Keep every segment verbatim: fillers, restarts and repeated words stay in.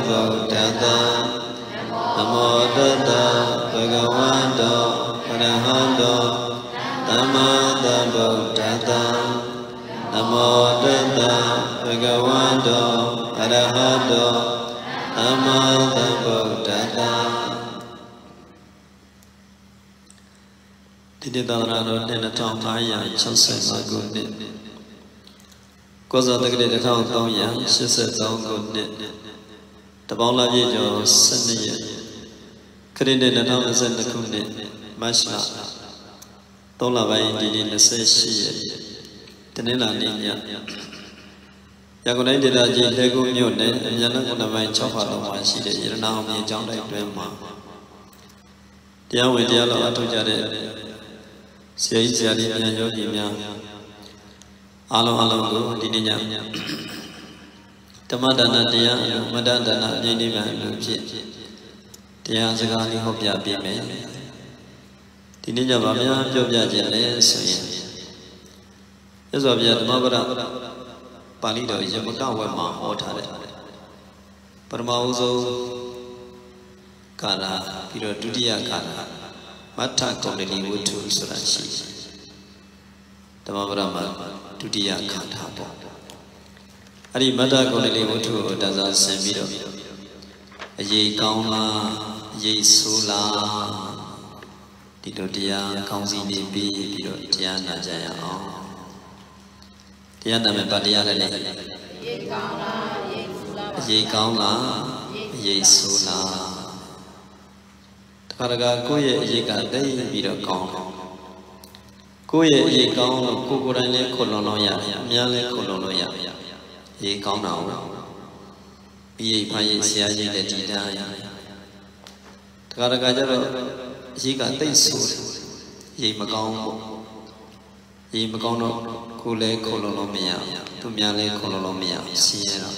ဗုဒ္ဓတ္တနမောတတ္တဘဂဝတောအရဟတောသမ္မာသမ္ဗုဒ္ဓတ္တနမောတတ္တဘဂဝတောအရဟတောသမ္မာသမ္ဗုဒ္ဓတ္တဒီနေ့သာသနာတော်နှစ်ထောင်၅ရာ၆၅ခုနှစ်ကောဇာတက္ကရာတစ်ထောင်သုံးရာရှစ်ဆယ်သုံးခုနှစ်တပေါင်းလပြည့်ကျော်၁၂ရက်ခရစ်နှစ်၂၀၂၂ခုနှစ်မတ်လသုံးလပိုင်းဒီနေ့၂၈ရက်တနင်္လာနေ့ညရန်ကုန်တိုင်းဒေသကြီးလှည်းကူးမြို့နယ်အမြန်လမ်းကုန်းပိုင်း၆ပါးလုံးမှာရှိတဲ့ရတနာအောင်မြေကျောင်းတိုက်တွင်မှာတရားဝင်တရားတော်အထောက်ကြတဲ့ဆရာကြီးဆရာလေးများယောဂီများအားလုံးအားလုံးကိုဒီနေ့ညဓမ္မဒါနတရားမတ္တဒါနအပြည့်နိဗ္ဗာန်လို့ဖြစ်တရားစကားလေးဟောပြပေးမယ်ဒီနေ့ညဗာများပြောပြခြင်းလဲဆိုရင်ရသော်ပြဓမ္မပဒပါဠိတော်ရမကဝတ်မှာဟောထားတယ်ပထမဦးဆုံးကာလပြီးတော့ဒုတိယကာလမထကုန္ဒလိဝတ္ထုဆိုတာရှိဓမ္မပဒမှာဒုတိယခါထားပေါ့အဲ့ဒီမထကုန္ဒလိဝတ္ထုကိုတန်ဆာဆင်ပြီးတော့အရေးကောင်းလားအရေးဆိုးလားဒီလိုတရားကောင်းစီနေပြီးပြီးတော့တရားနာကြရအောင်တရားနာမယ်ဗာတရားလည်းလေအရေးကောင်းလားအရေးဆိုးလားအရေးကောင်းလားအရေးဆိုးလားတခါတခါကိုယ့်ရဲ့အရေးကတိတ်ပြီးတော့ကောင်းတယ်ကိုယ့်ရဲ့အရေးကောင်းလို့ကိုယ်ကိုယ်တိုင်လည်းခုလွန်လို့ရတယ်အများလည်းခုလွန်လို့ရတယ်အရေးကောင်းတာဟုတ်ပြီးရင်ဖာရေးဆရာကြီးလည်းတည်ထားရတခါတခါကျတော့အရေးကတိတ်ဆိုးတယ်အရေးမကောင်းဘူးအရေးမကောင်းတော့ကိုယ်လည်းခုလွန်လို့မရသူများလည်းခုလွန်လို့မရဆင်းရဲတော့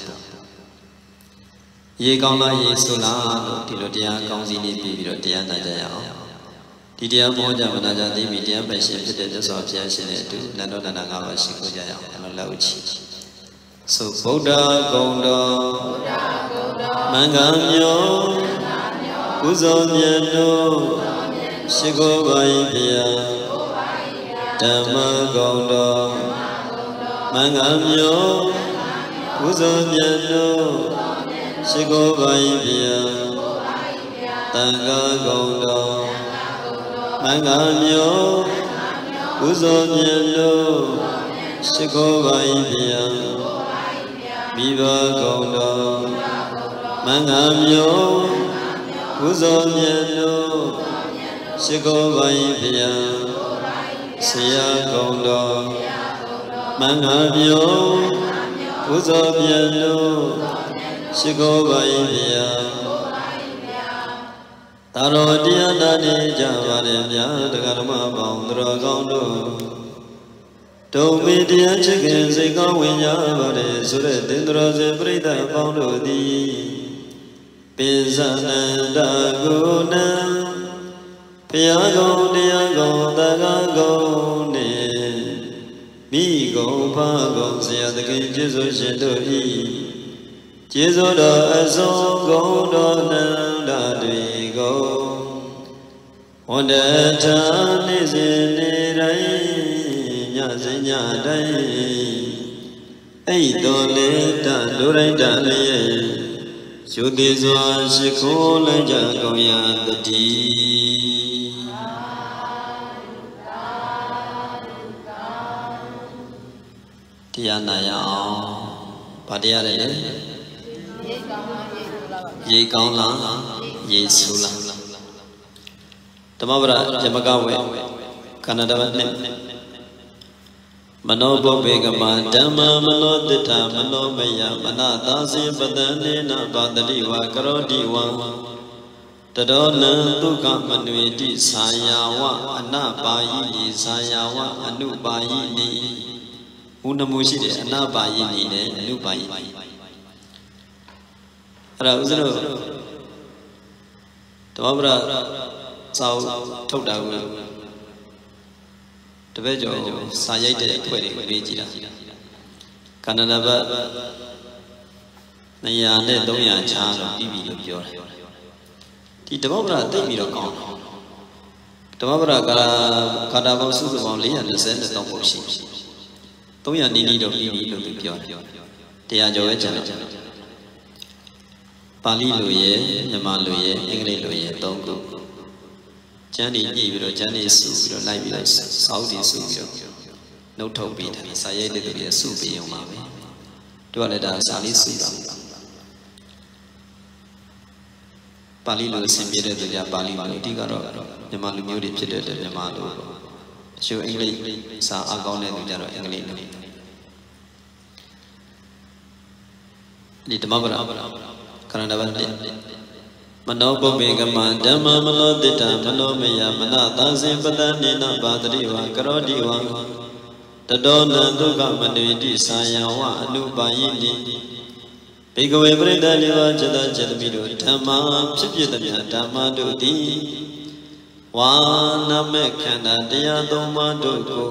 အရေးကောင်းလားအရေးဆိုးလားလို့ဒီလိုတရားကောင်းစီနေပြီးပြီးတော့တရားနာကြရအောင်ဒီတရားမောကြမနာကြသိပြီတရားပဲရှင်ဖြစ်တဲ့မြတ်စွာဘုရားရှင်ရဲ့အတူနန္ဒနာငါးပါးရှိခိုးကြရအောင်အလုံးလောက်ချီသုဗုဒ္ဓဂုံတော်မင်္ဂမျိုးကုသိုလ်မြတ်တို့ရှိခိုးပါ၏ဘုရားဓမ္မဂုံတော်မင်္ဂမျိုးကုသိုလ်မြတ်တို့ရှိခိုးပါ၏ဘုရားသံဃာဂုံတော်မင်္ဂမျိုးကုသိုလ်မြတ်တို့ရှိခိုးပါ၏ဘုရားမိဘဂုံတော်မင်္ဂမျိုးကုသိုလ်မြတ်တို့ရှိခိုးပါ၏ဘုရားဆရာဂုံတော်မင်္ဂမျိုးကုသိုလ်မြတ်တို့ရှိခိုးပါ၏ဘုရားသာတော်တရားနာနေကြပါလေမြတ်တရားဓမ္မပေါင်းတော်ကောင်းတို့ဒုံမေတရားချစ်ခင်စိတ်ကောင်းဝင်ကြပါလေဆိုတဲ့သင်္တော်စေပရိသတ်ပေါင်းတို့သည်ပိဇာနန္ဒဂုဏံဘုရားကုံတရားကုံသံဃာကုံနှင့်မိကုံဖာကုံဆရာသခင်ကျေးဇူးရှင်တို့၏ကျေးဇူးတော်အစုံကုန်တော်နန္ဒတွေကိုဝန္တထာနေ့စဉ်နေ့တိုင်းညစဉ်ညတိုင်းအဲ့တော်လေတတို့တိုင်းတလည်းရုပ်သေးစွာရှိခိုးလိုက်ကြကုန်ရတည်းတရားနာရအောင်ဗာတရားလေရေကောင်းလားရေဆိုးလားဓမ္မပဒယမကဝေခန္ဓာတပတ်နဲ့မနောပုပ္ပေကမဓမ္မမနောတိဋ္ဌမနောမယမနသာစေပတန်နေနဗန္တိဝကရောတိဝံတတောနံဒုက္ခမနွေတိဆာယာဝအနပါယိနိဆာယာဝအနုပါယိနိဦးနှမှုရှိတယ်အနပါယိနိနဲ့အနုပါယိနိအဲ့ဒါဥစ္စလို့ဓမ္မပဒစာအုပ်ထုတ်တာကိုတပည့်ကျော်စာရိုက်တဲ့အဖွဲ့တွေကိုပေးကြည့်တာကန္နနဘနှစ်ရာနဲ့သုံးရာချားတော့ပြီးပြီလို့ပြောတယ်ဒီဓမ္မပဒသိပြီးတော့ကောင်းတယ်ဓမ္မပဒကာကာတာပေါင်းစုစုပေါင်းလေးရာနှစ်ဆယ်နဲ့တောင်းဖို့ရှိသုံးရာနီးနီးတော့ပြီးပြီလို့သူပြောတယ်တရားကျော်ပဲကျန်တယ်ပါဠိလိုရဲ့မြန်မာလိုရဲ့အင်္ဂလိပ်လိုရဲ့သုံးခုကျမ်းနေညှိပြီးတော့ကျမ်းနေစုပြီးတော့လိုက်ပြီးတော့စောက်တည်စုပြီးတော့နှုတ်ထုတ်ပြီးတယ်စာရိုက်တဲ့သူတွေစုပြီးအောင်ပါပဲတို့ကလည်းဒါစာလေးစုတာပါဠိလိုအဆင်ပြေတဲ့သူကြပါဠိလိုအဓိကတော့မြန်မာလူမျိုးတွေဖြစ်တဲ့မြန်မာလိုတချို့အင်္ဂလိပ်စာအကောင်းတဲ့သူကြတော့အင်္ဂလိပ်လိုဒီဓမ္မပဒခန္ဓာဘတ်မနောပုပ္ပေကမဓမ္မမနောတိတ္တမနောမယမနသာဇင်ပတ္တိနဘာတရိဝကရောတိဝတတောနံဒုက္ခမနွေတိသာယံဝအနုပါယိတိဘေကဝေပရိသတ်လေးပါးจิตจิตမိတို့ဓမ္မဖြစ်ဖြစ်သည်ဓမ္မတို့သည်ဝါနမေခန္ဓာတရားသုံးပါးတို့ကို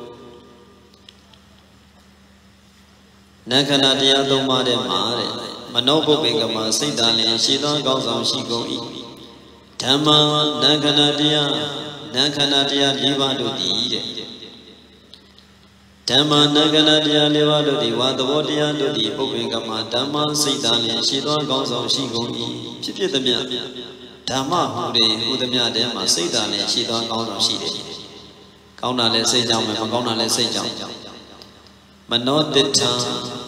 နခန္ဓာတရားသုံးပါးတဲ့မှာတဲ့မနောပုပ္ပေကမစိတ်ဓာတ်လျင်ရှိသောကောင်းဆောင်ရှိကုန်၏ဓမ္မနခန္ဓာတရားနခန္ဓာတရား၄ပါးတို့သည်တဲ့ဓမ္မနခန္ဓာတရား၄ပါးတို့သည်ဝါသဘောတရားတို့သည်ပုပ္ပေကမဓမ္မစိတ်ဓာတ်လျင်ရှိသောကောင်းဆောင်ရှိကုန်၏ဖြစ်ဖြစ်သည်ဓမ္မဟူသည်ဟူသည်များထဲမှာစိတ်ဓာတ်လျင်ရှိသောကောင်းဆောင်ရှိတယ်ကောင်းတာလည်းစိတ်ကြောင့်ပဲမကောင်းတာလည်းစိတ်ကြောင့်မနောတိဋ္ဌံ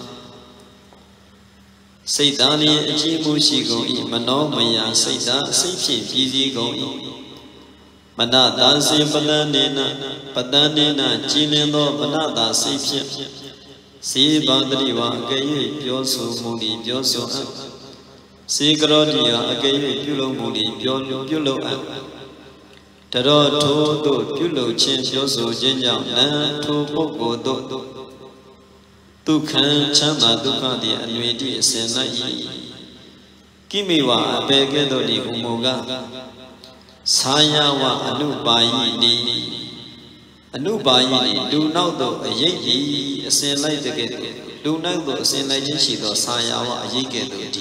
စိတ်ဓာတ်လျင်အကြည့်မှုရှိကုန်၏မနောမယစိတ်ဓာတ်စိတ်ဖြင့်ပြည်စည်းကုန်၏မနတာစေပတန်နေနပတန်နေနကြည်လင်သောမနတာစိတ်ဖြင့်စေဘာတတိဝအကဲ၍ပြောဆိုမှုသည်ပြောဆိုအပ်စေကရောတိယအကဲ၍ပြုလုပ်မှုသည်ပြောပြုလုပ်အပ်တရောထိုသို့ပြုလုပ်ခြင်းပြောဆိုခြင်းကြောင့်နံထိုပုဂ္ဂိုလ်တို့ဒုက္ခံချမ်းသာဒုက္ခသည်အနွေတိအစဉ်၌၏ကိမိဝအဘေကဲ့သို့ဒီဟုမူကားသာယဝအနုပါယိတိအနုပါယိတိလူနောက်သို့အယိတ်ဤအစဉ်လိုက်တဲ့ကဲ့သို့လူနောက်သို့အစဉ်လိုက်ခြင်းရှိသောသာယဝအယိတ်ကဲ့သို့ဒီ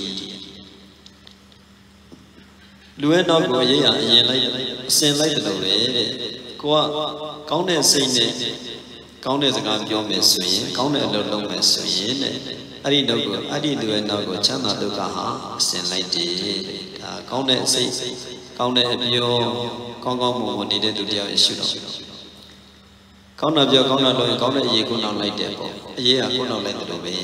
လူရဲ့နောက်ကိုအယိတ်ဟာအရင်လိုက်အစဉ်လိုက်တယ်လို့ပဲတဲ့ကိုကကောင်းတဲ့စိတ်နဲ့ကောင်းတဲ့စကားပြောမယ်ဆိုရင်ကောင်းတဲ့အလုပ်လုပ်မယ်ဆိုရင်တဲ့အဲ့ဒီနောက်ကိုအဲ့ဒီလူရဲ့နောက်ကိုချမ်းသာဒုက္ခဟာအစဉ်လိုက်တယ်ဒါကောင်းတဲ့စိတ်ကောင်းတဲ့အပြောကောင်းကောင်းမွန်မွန်နေတဲ့သူတရားရှိတော့ကောင်းတာပြောကောင်းတာလုပ်ရင်ကောင်းတဲ့အရေးကိုနောက်လိုက်တယ်ပေါ့အရေးကကိုနောက်လိုက်တယ်လို့ပဲ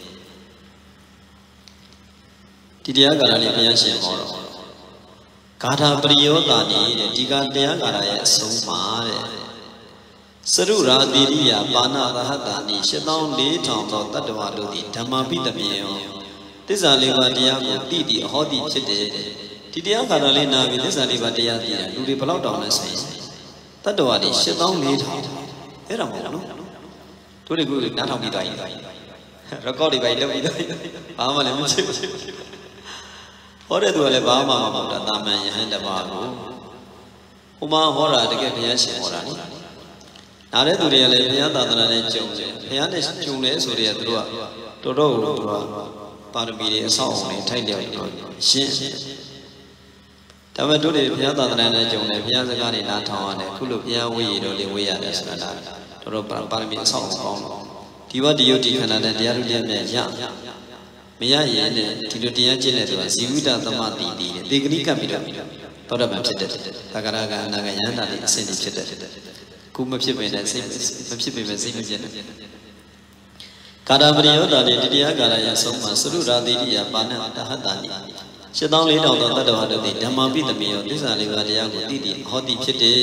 ဒီတရားကာလလေးဘုရားရှင်ဟောတော့ဂါထာပရိယောတာနေတဲ့ဒီကတရားကာလရဲ့အဆုံးမှာတဲ့စရုရာတိရိယပါဏသဟတာနိရှစ်သောင်းလေးထောင်သောတတ္တဝါတို့သည်ဓမ္မပိတမြေယောသစ္စာလေးပါးတရားကိုသိတည်အဟောတိဖြစ်တယ်ဒီတရားကာလလေးနာပြီးသစ္စာလေးပါးတရားသိတယ်လူတွေဘယ်လောက်တောင်လဲဆိုရင်တတ္တဝါတွေရှစ်သောင်းလေးထောင်အဲ့ဒါမဟုတ်ဘူးနော်တို့တွေကနားထောင်ပြီးသွားရင်ရကော့တွေပဲလုပ်ပြီးသွားဘာမှလည်းမဖြစ်ဘူးဟောတဲ့သူကလည်းဘာမှမဟုတ်တာတာမန်ယဟန်တပါးကိုဟိုမှာဟောတာတကယ်ဘုရားရှင်ဟောတာနိနားတဲ့သူတွေကလည်းဘုရားသာသနာနဲ့ကြုံတယ်ဘုရားနဲ့ကြုံတယ်ဆိုတဲ့သူတို့ကတော်တော်ကိုသူကပါရမီတွေအဆောက်အအုံတွေထိုက်လျောက်ရှင်းဒါပေမဲ့တို့တွေဘုရားသာသနာနဲ့ကြုံတယ်ဘုရားစကားတွေနားထောင်ရတယ်ခုလိုဘုရားဝေးရတော့လေဝေးရတယ်ဆိုတာဒါတော်တော်ပါရမီအဆောက်အအုံကောင်းတော့ဒီဘဒီယုတ်ဒီခန္ဓာနဲ့တရားတို့လည်းမြတ်ရမရရင်နဲ့ဒီလိုတရားကျင့်တဲ့သူကဇီဝိတသမတိတည်တယ်တေဂရိကပ်ပြီးတော့သောတပန်ဖြစ်တဲ့သက္ကရာကအနာဂယန္တာတွေအစဉ်ဖြစ်တဲ့ခုမဖြစ်ပင်နဲ့စိတ်မဖြစ်ပင်ပဲစိတ်မပြတ်တဲ့ကာတာပရိယောတာတွေဒီတရားကာလရဲ့အဆုံးမှာစရုရာတိရိယပါဏတဟတာနိရှစ်သောင်းလေးထောင်သောတတ္တဝါတို့သည်ဓမ္မပိတမေယောသစ္စာလေးပါးတရားကိုသိတည်ဟောတိဖြစ်တယ်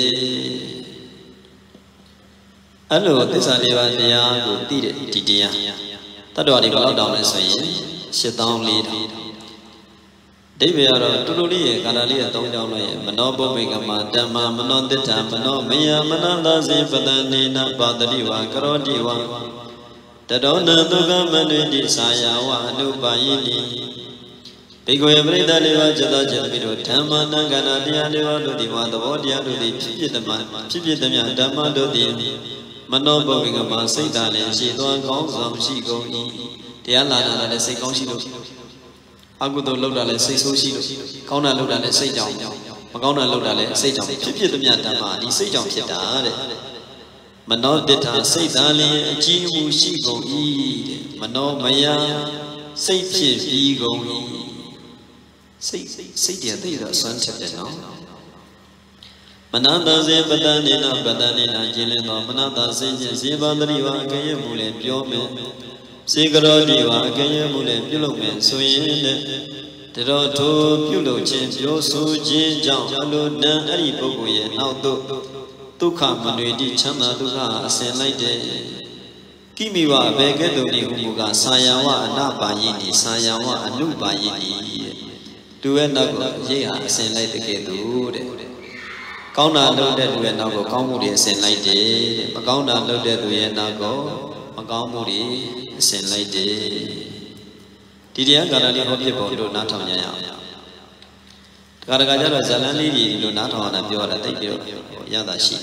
အဲ့လိုသစ္စာလေးပါးတရားကိုသိတဲ့ဒီတရားတတ္တဝါတွေဘယ်လောက်တောင်လဲဆိုရင်ရှစ်သောင်းလေးထောင်ဒိဗေကတော့တူတူလေးရဲ့ကာလလေးရဲ့သုံးကြောင်းလို့ရဲ့မနောပုပ္ပေကမဓမ္မမနောတိဋ္ဌမနောမယမနသာစေပတန်နေနပါတတိဝကရောတိဝတတောနဒုက္ခမနွေတိသာယဝအနုပါယိနိဘေကဝေပရိသတ်လေးပါးจิตจิตပြီးတော့ဓမ္မနံကဏတရားလေးပါးတို့ဒီမှာသဘောတရားတို့သည်ဖြစ်ဖြစ်တမဖြစ်ဖြစ်တမဓမ္မတို့သည်မနောပုပ္ပေကမစိတ်ဓာတ်လည်းရှိသောကောင်းဆောင်ရှိကုန်၏တရားလာတာလည်းစိတ်ကောင်းရှိလို့အကုသိုလ်လုပ်တာလဲစိတ်ဆိုးရှိလို့ကောင်းတာလုပ်တာလဲစိတ်ကြောင့်မကောင်းတာလုပ်တာလဲစိတ်ကြောင့်ဖြစ်ဖြစ်သမျှဓမ္မဒီစိတ်ကြောင့်ဖြစ်တာတဲ့မနောတ္ထာစိတ်သာလျင်အကြည့်မှုရှိကုန်၏တဲ့မနောမယစိတ်ဖြစ်ပြီးကုန်၏စိတ်စိတ်တည်းသိတော့ဆွမ်းချက်တယ်နော်မနတစေပတနေနပတနေနကျင်လင်းသောမနတစေခြင်းစေပါတရိဝအကဲ့မှုလည်းပြောမယ်စေကရောတိဝအကဲ့မှုလည်းပြုလုပ်မယ်ဆိုရင်လည်းတတော်ထိုပြုလုပ်ခြင်းပြောဆိုခြင်းကြောင့်အလိုတန်အဲ့ဒီပုဂ္ဂိုလ်ရဲ့နောက်သို့ဒုက္ခမနွေတိချမ်းသာဒုက္ခအစဉ်လိုက်တဲ့ကိမိဝအဘေကဲ့သို့ဒီဟုမူကဆာယဝအနပါယိတိဆာယဝအနုပါယိတိသူရဲ့နောက်ကိုရိတ်ဟာအစဉ်လိုက်တဲ့ကဲ့သို့တဲ့ကောင်းတာလုပ်တဲ့သူရဲ့နောက်ကိုကောင်းမှုတွေအစဉ်လိုက်တယ်တဲ့မကောင်းတာလုပ်တဲ့သူရဲ့နောက်ကိုမကောင်းမှုတွေအစဉ်လိုက်တယ်ဒီတရားကာလလေးဟောဖြစ်ပေါ်လို့နားထောင်ကြရအောင်တခါတခါကျတော့ဇလန်းလေးကြီးလို့နားထောင်ရတာပြောတာတိတ်ပြီးတော့ရတာရှိ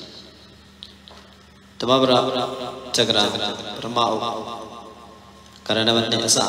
ဓမ္မပရဇဂရပထမအုပ်ကရဏဝတ္တအစ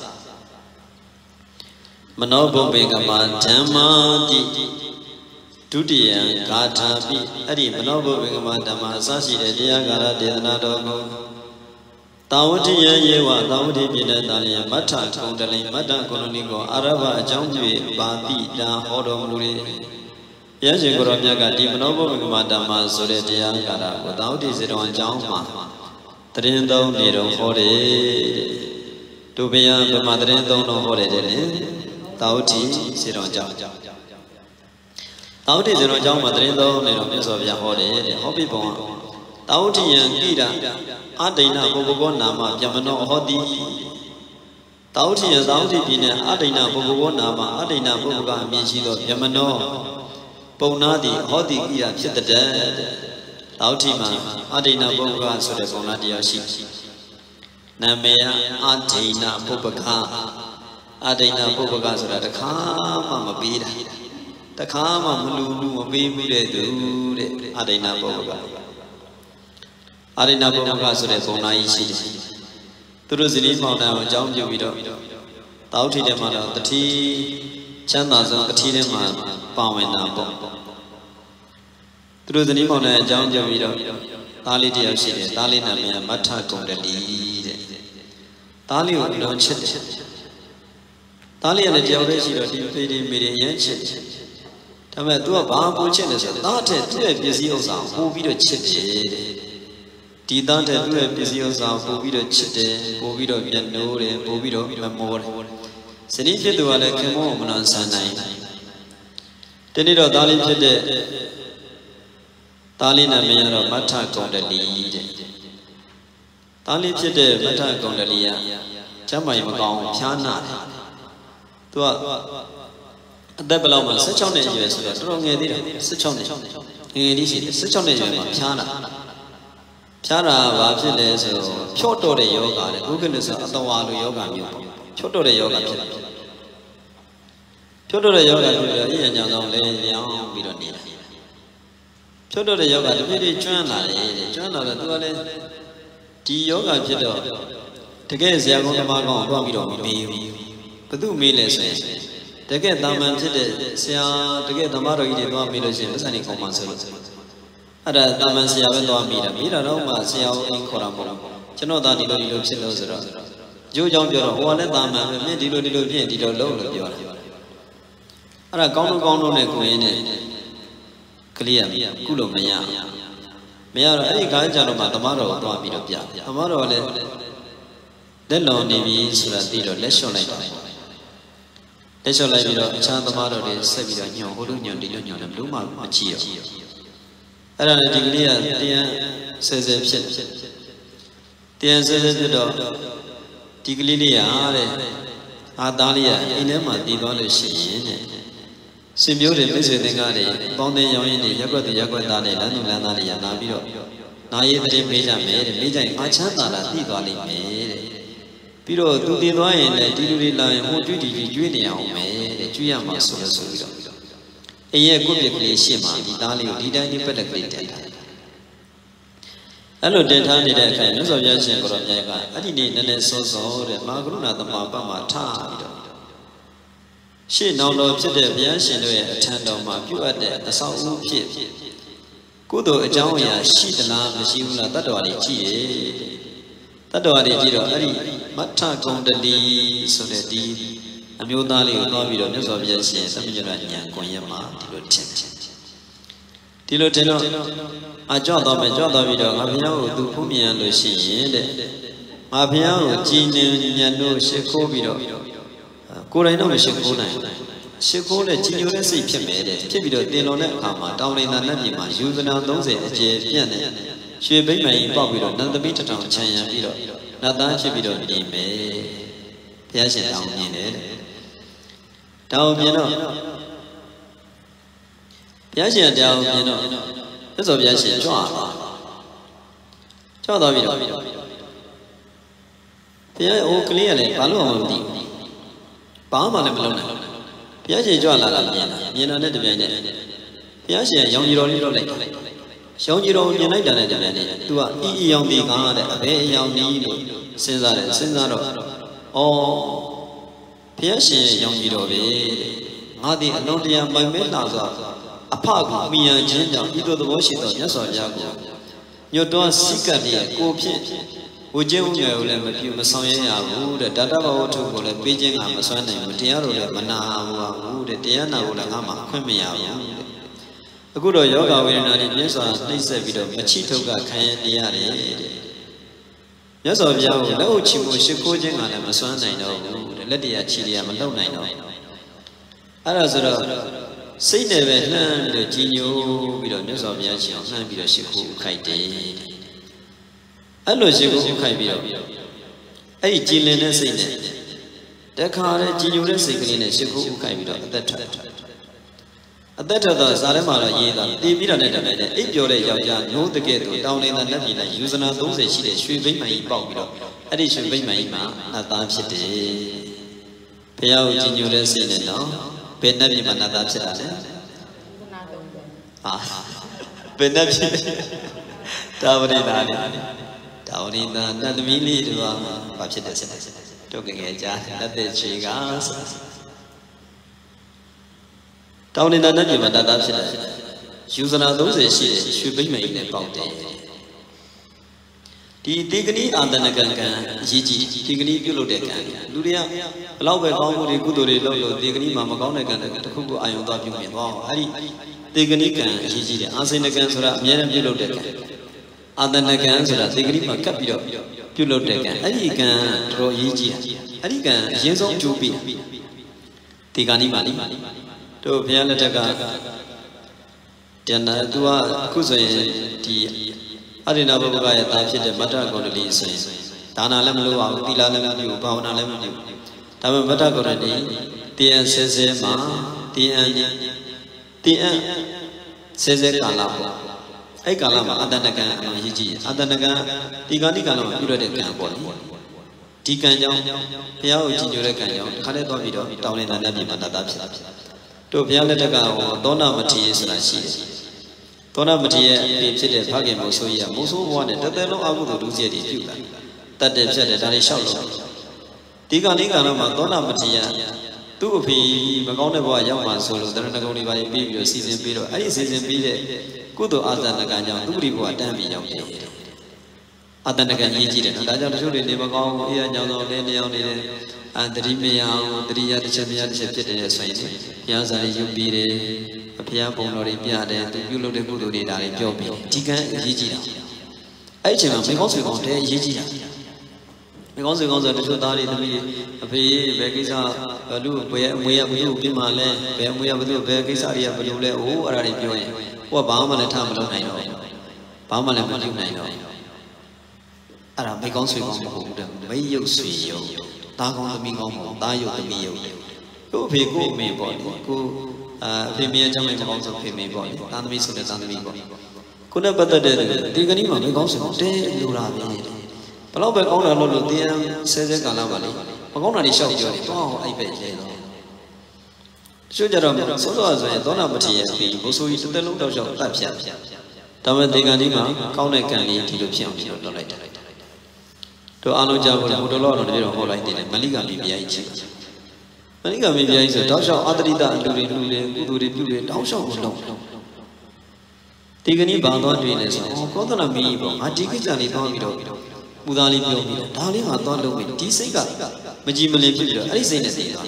မနောဘုံဘေကမဓမ္မာတိဒုတိယဂါထာပိအဲ့ဒီမနောဘုံဘေကမဓမ္မာအစရှိတဲ့တရားကာလဒေသနာတော်ကိုတာဝတိယယေဝတာဝတိပြည့်တဲ့တာလျမထကုံတလိမတ္တကုဏနိကိုအာရဘအကြောင်းပြုပါတိတာဟောတော်မူလေရရှင်ကိုရောမြတ်ကဒီမနောဘုံဘေကမဓမ္မာဆိုတဲ့တရားကာလကိုတာဝတိစေတော်အကြောင်းမှာတရင်သုံးနေတော်ဟောတယ်ဒုဗယဗမတရင်သုံးတော်ဟောတယ်တဲ့တာဝတိစေတော်အကြောင်းတာဝတိစေတော်အကြောင်းမှာတရင်သုံးနေတော်မြတ်စွာဘုရားဟောတယ်တဲ့ဟောပြီးပုံကတာဝတိယံကိရအဒိဏပုဂ္ဂဘောနာမပြမနောဟောတိတာဝတိယံတာဝတိပြည်နဲ့အဒိဏပုဂ္ဂဘောနာမအဒိဏပုဂ္ဂကအမည်ရှိသောပြမနောပုံနာတိဟောတိကိရဖြစ်တဲ့တာဝတိမှာအဒိဏပုဂ္ဂဆိုတဲ့ပုံနာတရားရှိနာမည်အဒိဏပုပ္ပကအဒိဏပုပ္ပကဆိုတာတခါမှမပေးတာတခါမှမလူလူမပေးဘူးတဲ့သူတဲ့အဒိဏပုပ္ပကအာရိဏပုပ္ပကဆိုတဲ့ပုံနာကြီးရှိတယ်သူတို့ဇနီးမောင်နှံကိုအကြောင်းပြုပြီးတော့တောက်ထီထဲမှာတော့တတိချမ်းသာဆုံးတတိထဲမှာပါဝင်တာပေါ့သူတို့ဇနီးမောင်နှံအကြောင်းပြုပြီးတော့သားလေးတယောက်ရှိတယ်သားလေးနာမည်မထကုံတတိတဲ့သားလေးကိုလုံးချစ်တယ်သားလေးကလည်းတယောက်တည်းရှိတော့ဒီဖေးဒီမေတွေအရင်ချစ်တယ်ဒါပေမဲ့ तू ကဘာကိုချစ်လဲဆိုတော့သားတဲ့သူ့ရဲ့ပစ္စည်းဥစ္စာကိုပို့ပြီးတော့ချစ်တယ်တဲ့ဒီသားတဲ့သူ့ရဲ့ပစ္စည်းဥစ္စာပို့ပြီးတော့ချစ်တယ်ပို့ပြီးတော့ပြန်နိုးတယ်ပို့ပြီးတော့မမောတယ်ဇနီးဖြစ်သူကလည်းခင်မောမနာဆန်နိုင်ဒီနေ့တော့သားလေးဖြစ်တဲ့သားလေးနာမည်ကတော့မထကုံတလီတဲ့သားလေးဖြစ်တဲ့မထကုံတလီကကျမ်းမာရေးမကောင်းဖျားနာတယ်သူကအသက်ဘယ်လောက်မှဆယ့်ခြောက်နှစ်အရွယ်ဆိုတော့တော်တော်ငယ်သေးတယ်ဆယ့်ခြောက်နှစ်ငယ်လေးရှိတယ်ဆယ့်ခြောက်နှစ်အရွယ်မှာဖျားနာဖျားတာဘာဖြစ်လဲဆိုတော့ဖြော့တော့တဲ့ယောဂတဲ့ဘုက္ခဏဆိုအတဝါလိုယောဂမျိုးပေါ့ဖြော့တော့တဲ့ယောဂဖြစ်တယ်ဖြော့တော့တဲ့ယောဂဖြစ်တော့အရင်ညောင်ဆောင်လဲရောင်းပြီးတော့နေတာဖြော့တော့တဲ့ယောဂတပြည့်တည်းကျွမ်းလာတယ်တဲ့ကျွမ်းလာတော့သူကလည်းဒီယောဂဖြစ်တော့တကယ်ဆရာကောင်းသမားကောင်းတော့ပြီးတော့မမေးဘူးဘယ်သူမေးလဲဆိုရင်တကယ်တာမန်ဖြစ်တဲ့ဆရာတကယ်သမားတော်ကြီးတွေသွားမေးလို့ရှိရင်ပတ်စံနေကောင်းမှဆိုလို့အဲ့ဒါတာမန်ဆရာပဲသွားမေးတာမေးတာတော့မှဆရာကိုအင်းခေါ်တာမဟုတ်ဘူးကျွန်တော်သားဒီလိုဒီလိုဖြစ်လို့ဆိုတော့ကျိုးကြောင့်ပြောတော့ဟိုကလည်းတာမန်ပဲမင်းဒီလိုဒီလိုဖြစ်ရင်ဒီလိုလုပ်လို့ပြောတာအဲ့ဒါကောင်းတော့ကောင်းတော့နဲ့ကိုရင်းနဲ့ကလေးရကုလို့မရမရတော့အဲ့ဒီကားကြတော့မှသမားတော်ကိုသွားပြီးတော့ပြသမားတော်ကလည်းလက်လွန်နေပြီဆိုတာသိတော့လက်လျှော့လိုက်တာလက်လျှော့လိုက်ပြီးတော့အခြားသမားတော်တွေဆက်ပြီးတော့ညွန်ဟိုလိုညွန်ဒီလိုညွန်တယ်ဘလို့မှမကြည့်ရဘူးအဲ့ဒါနဲ့ဒီကလေးကတရားဆဲဆဲဖြစ်တရားဆဲဆဲဖြစ်တော့ဒီကလေးလေးရတဲ့အာသားလေးကအိမ်ထဲမှာတည်သွားလို့ရှိရင်တဲ့ဆွေမျိုးတွေမိတ်ဆွေသင်္ကားတွေပေါင်းတဲ့ရောင်းရင်းတွေရက်ွက်တွေရက်ွက်သားတွေလမ်းသူလမ်းသားတွေရနာပြီးတော့နာရေးတဲ့မေးကြမယ်တဲ့မေးကြရင်ငါချမ်းသာတာသိသွားလိမ့်မယ်တဲ့ပြီးတော့သူတည်သွားရင်လည်းဒီလူတွေလာရင်ဟိုကြွတီကြီးကျွေးနေအောင်မယ်တဲ့ကျွေးရမှာဆိုလို့ဆိုပြီးတော့အရင်ကိုပြက်ကလေးရှင်းမှာဒီသားလေးကိုဒီတိုင်းဒီပက်လက်ကလေးတင်ထားအဲ့လိုတင်ထားနေတဲ့အခါမြတ်စွာဘုရားရှင်ကိုရောမြတ်ကအဲ့ဒီနေ့နည်းနည်းစောစောတဲ့မဟာကရုဏာသမာပတ်မှာထားပြီးတော့ရှေ့နောက်တော်ဖြစ်တဲ့ဘုရားရှင်တို့ရဲ့အထံတော်မှာပြုအပ်တဲ့အဆောက်အဦဖြစ်ကုသိုလ်အကြောင်းအရာရှိသလားမရှိဘူးလားတတ္တဝါတွေကြည့်ရတတ္တဝါတွေကြည့်တော့အဲ့ဒီမထကုံတလီဆိုတဲ့ဒီအမျိုးသားလေးကိုသွားပြီးတော့မြတ်စွာဘုရားရှင်သမညရဉာဏ်ကွန်ရက်မှာဒီလိုထင်ဒီလိုထင်တော့အကြောက်တော့မယ်ကြောက်တော့ပြီးတော့ငါဘုရားကိုသူဖူးမြင်လို့ရှိရင်တဲ့ငါဘုရားကိုကြည်နေဉာဏ်တို့ရှ िख ိုးပြီးတော့ကိုယ်တိုင်တော့မရှိခိုးနိုင်ရှ िख ိုးတဲ့ကြည်ညိုတဲ့စိတ်ဖြစ်မယ်တဲ့ဖြစ်ပြီးတော့တင်လွန်တဲ့အခါမှာတောင်းလိန်သာနတ်ပြည်မှာယူဇနာသုံးဆယ်အကျယ်ပြန့်တဲ့ရွှေဘိမှန်ကြီးပေါက်ပြီးတော့နန္ဒပိတထောင်ခြံရံပြီးတော့နတ်သားဖြစ်ပြီးတော့နေမယ်ဘုရားရှင်တောင်းမြင်တယ်တောင်းမြင်တော့ဘုရားရှင်တောင်းမြင်တော့သစ္စာဘုရားရှင်ကြွသွားကြွသွားပြီးတော့ဘုရားဟိုကလေးကလည်းဘာလို့မှမသိဘူးဘာမှလည်းမလုပ်နိုင်ဘုရားရှင်ကြွလာတာမြင်တာမြင်တာနဲ့တပြိုင်နက်ဘုရားရှင်ရောင်ကြီးတော်လေးလုပ်လိုက်ရောင်ကြီးတော်မြင်လိုက်တာနဲ့တပြိုင်နက်သူကအီအီရောင်ဒီကားတဲ့အဘယ်အရောင်ကြီးလို့စဉ်းစားတယ်စဉ်းစားတော့ဩဘုရားရှင်ရောင်ကြီးတော်ပဲငါဒီအလုံးတရားပိုင်မဲလာဆိုအဖကိုမိယံချင်းကြောင့်ဤသို့သဘောရှိသောမြတ်စွာဘုရားကိုညွတ်တော်စိကတ်ရဲ့ကိုဖြစ်ဝကျင်းဥညာကိုလည်းမပြုမဆောင်ရရဘူးတဲ့ဓာတဘဝထုကိုလည်းပေးခြင်းကမစွမ်းနိုင်ဘူးတရားတို့လည်းမနာဘူးတဲ့တရားနာကိုလည်းငါမှအခွင့်မရဘူးတဲ့အခုတော့ယောဂဝေဒနာတွေမြတ်စွာနှိမ့်ဆက်ပြီးတော့မချိထုတ်ကခံရတရားတယ်တဲ့မြတ်စွာဘုရားကိုလက်အုပ်ချီဖို့ရှ िख ိုးခြင်းကလည်းမစွမ်းနိုင်တော့ဘူးတဲ့လက်တရားချီတရားမလုံနိုင်တော့အဲ့ဒါဆိုတော့စိတ်နဲ့ပဲလှမ်းပြီးတော့ကြီးညိုပြီးတော့မြတ်စွာဘုရားရှင်လှမ်းပြီးတော့ရှ िख ိုးခိုက်တယ်အဲ့လိုရှ िख ိုးခိုက်ပြီးတော့အဲ့ဒီကြည်လင်တဲ့စိတ်နဲ့တခါတည်းကြည်ညိုတဲ့စိတ်ကလေးနဲ့ရှ िख ိုးခိုက်ပြီးတော့အသက်ထွက်အသက်ထွက်တော့ဇာထဲမှာတော့ရေးတာတည်ပြီးတော့နဲ့တည်းနဲ့အိပ်ပျော်တဲ့ယောက်ျားနိုးတကယ်တော့တောင်းနေတာလက်ပြည်နဲ့ယူဇနာသုံးဆယ်ရှိတဲ့ရွှေဘိမှန်ကြီးပေါက်ပြီးတော့အဲ့ဒီရွှေဘိမှန်ကြီးမှာနတ်သားဖြစ်တယ်ဘုရားကိုကြည်ညိုတဲ့စိတ်နဲ့တော့ဘယ်နဲ့ပြည်မှာနတ်သားဖြစ်တာလဲဟာဘယ်နဲ့ပြည်တာဝရိနာလေတာဝရိနာနတ်သမီးလေးတို့ကဘာဖြစ်တယ်ဆက်တို့ငယ်ငယ်ကြားလက်သက်ချေကတောင်းနေတာနဲ့ပြည်မှာနတ်သားဖြစ်တယ်ယူဇနာသုံးဆယ်ရှိတဲ့ရွှေဘိမှန်ကြီးနဲ့ပေါက်တယ်ဒီတေဂနီအာတနကံကံအရေးကြီးတေဂနီပြုတ်လို့တဲ့ကံလူတွေကဘလောက်ပဲကောင်းမှုတွေကုသိုလ်တွေလုပ်လို့တေဂနီမှာမကောင်းတဲ့ကံတွေတစ်ခုခုအာယုံသွားပြုမြင်သွားအောင်အဲ့ဒီတေဂနီကံအရေးကြီးတယ်အာစိနကံဆိုတာအများနဲ့ပြုတ်လို့တဲ့ကံအာတနကံဆိုတာတေဂနီမှာကပ်ပြီးတော့ပြုတ်လို့တဲ့ကံအဲ့ဒီကံတော်အရေးကြီးတယ်အဲ့ဒီကံအရင်ဆုံးအကျိုးပေးတေဂနီပါလိတို့ဘုရားလက်ထက်ကတဏ္ဍာသူကအခုဆိုရင်ဒီအရိနာဘုဘကရဲ့တာဖြစ်တဲ့မတ္တဂုဏ်လေးဆိုရင်ဒါနာလည်းမလုပ်အောင်သီလလည်းမပြုဘာဝနာလည်းမပြုဒါပေမဲ့မတ္တဂုဏ်လေးတရားဆဲဆဲမှာတရားတရားဆဲဆဲကာလပေါ့အဲ့ကာလမှာအတ္တနကံအရေးကြီးအတ္တနကံဒီကဏ္ဍကာလမှာပြုရတဲ့ကံပေါ့လေဒီကံကြောင့်ဘုရားကိုကြည်ညိုတဲ့ကံကြောင့်ခါတဲ့တော့ပြီးတော့တောင်းနေတာနဲ့ပြည်မှာတတ်တာဖြစ်တာတို့ဘုရားလက်ထက်ကဟောသောနာမထေရဆိုတာရှိတယ်သောနာမထေရရဲ့အပြင်ဖြစ်တဲ့ဖခင်မိုးဆိုးကြီးကမိုးဆိုးဘဝနဲ့တသက်လုံးအကုသိုလ်ဒုစရိုက်တွေပြုလာတတ်တယ်ဖြတ်တယ်ဒါတွေလျှောက်လို့ဒီကနေ့ကတော့မှသောနာမထေရသူ့အဖေမကောင်းတဲ့ဘဝရောက်မှဆိုလို့တရဏဂုံတွေပါပြီးပြီးတော့စီစဉ်ပြီးတော့အဲ့ဒီစီစဉ်ပြီးတဲ့ကုသိုလ်အာသနကံကြောင့်သူ့ပရိဘဝတန်းပြီးရောက်တယ်အာသနကံကြီးကြီးတယ်နော်ဒါကြောင့်တချို့တွေနေမကောင်းဘူးအေးအညောင်းဆောင်လေးလျောင်းနေတယ်အတတိမယတတိယတစ်ချက်မယတစ်ချက်ဖြစ်တယ်ဆိုရင်ဘုရားစာရေးယူပြီးတယ်ဘုရားပုံတော်တွေပြတယ်သူပြုလုပ်တဲ့ကုသိုလ်တွေဒါတွေပြောပြီးဒီကံအရေးကြီးတာအဲ့ဒီအချိန်မှာမေကောင်းဆွေကောင်းတဲ့အရေးကြီးတာမေကောင်းဆွေကောင်းဆိုတချို့သားတွေသမီးအဖေဘယ်ကိစ္စဘလူဘယ်အမွေရဘလူပြင်မှာလဲဘယ်အမွေရဘလူဘယ်ကိစ္စတွေကဘလူလဲအိုးအဲ့ဒါတွေပြောရင်ဟိုကဘာမှလည်းထားမလုပ်နိုင်တော့ဘာမှလည်းမပြုနိုင်တော့အဲ့ဒါမေကောင်းဆွေကောင်းမဟုတ်ဘူးတဲ့မိယုတ်ဆွေယုတ်သားကောင်းသမီးကောင်းမဟုတ်သားယုတ်သမီးယုတ်ကိုအဖေကိုအမေပေါ့လေကိုအာအဖေမေအကြောင်းလည်းမကောင်းဆုံးဖေမေပေါ့လေသားသမီးဆိုတဲ့သားသမီးပေါ့ကိုနဲ့ပတ်သက်တဲ့ဒီကနေ့မှမေကောင်းဆွေကောင်းတဲလူလာပြီဘလောက်ပဲကောင်းတာလို့လို့တရားဆဲဆဲကာလပါလေမကောင်းတာတွေရှောက်ပြောတယ်တော့အဲ့ပဲလဲတော့တချို့ကြတော့စောစောဆိုရင်သောနာပတိရဲ့အဖေဘိုးဆိုကြီးတစ်သက်လုံးတောက်လျှောက်တတ်ဖြတ်ဒါပေမဲ့ဒီကနေ့မှကောင်းတဲ့ကံလေးဒီလိုဖြစ်အောင်ပြုလုပ်လိုက်တယ်တို့အားလုံးကြားဖို့ဘုဒ္ဓလောတော်တပြည့်တော်ဟောလိုက်တယ်မလိကမိဖုရားကြီးမဏိကမိဖုရားကြီးဆိုတောက်လျှောက်အာတရိတအလူတွေလူတွေကုသိုလ်တွေပြုတယ်တောက်လျှောက်ကိုလုံးဒီကနေ့ဘာသွားတွေ့လဲဆိုတော့ကောသလမင်းကြီးပေါ့ငါဒီကိစ္စလေးသွားပြီးတော့ပူသားလေးပြောပြီးတော့ဒါလေးငါသွားလုပ်ပြီးဒီစိတ်ကမကြည်မလင်ဖြစ်ပြီးတော့အဲ့ဒီစိတ်နဲ့တည်သွား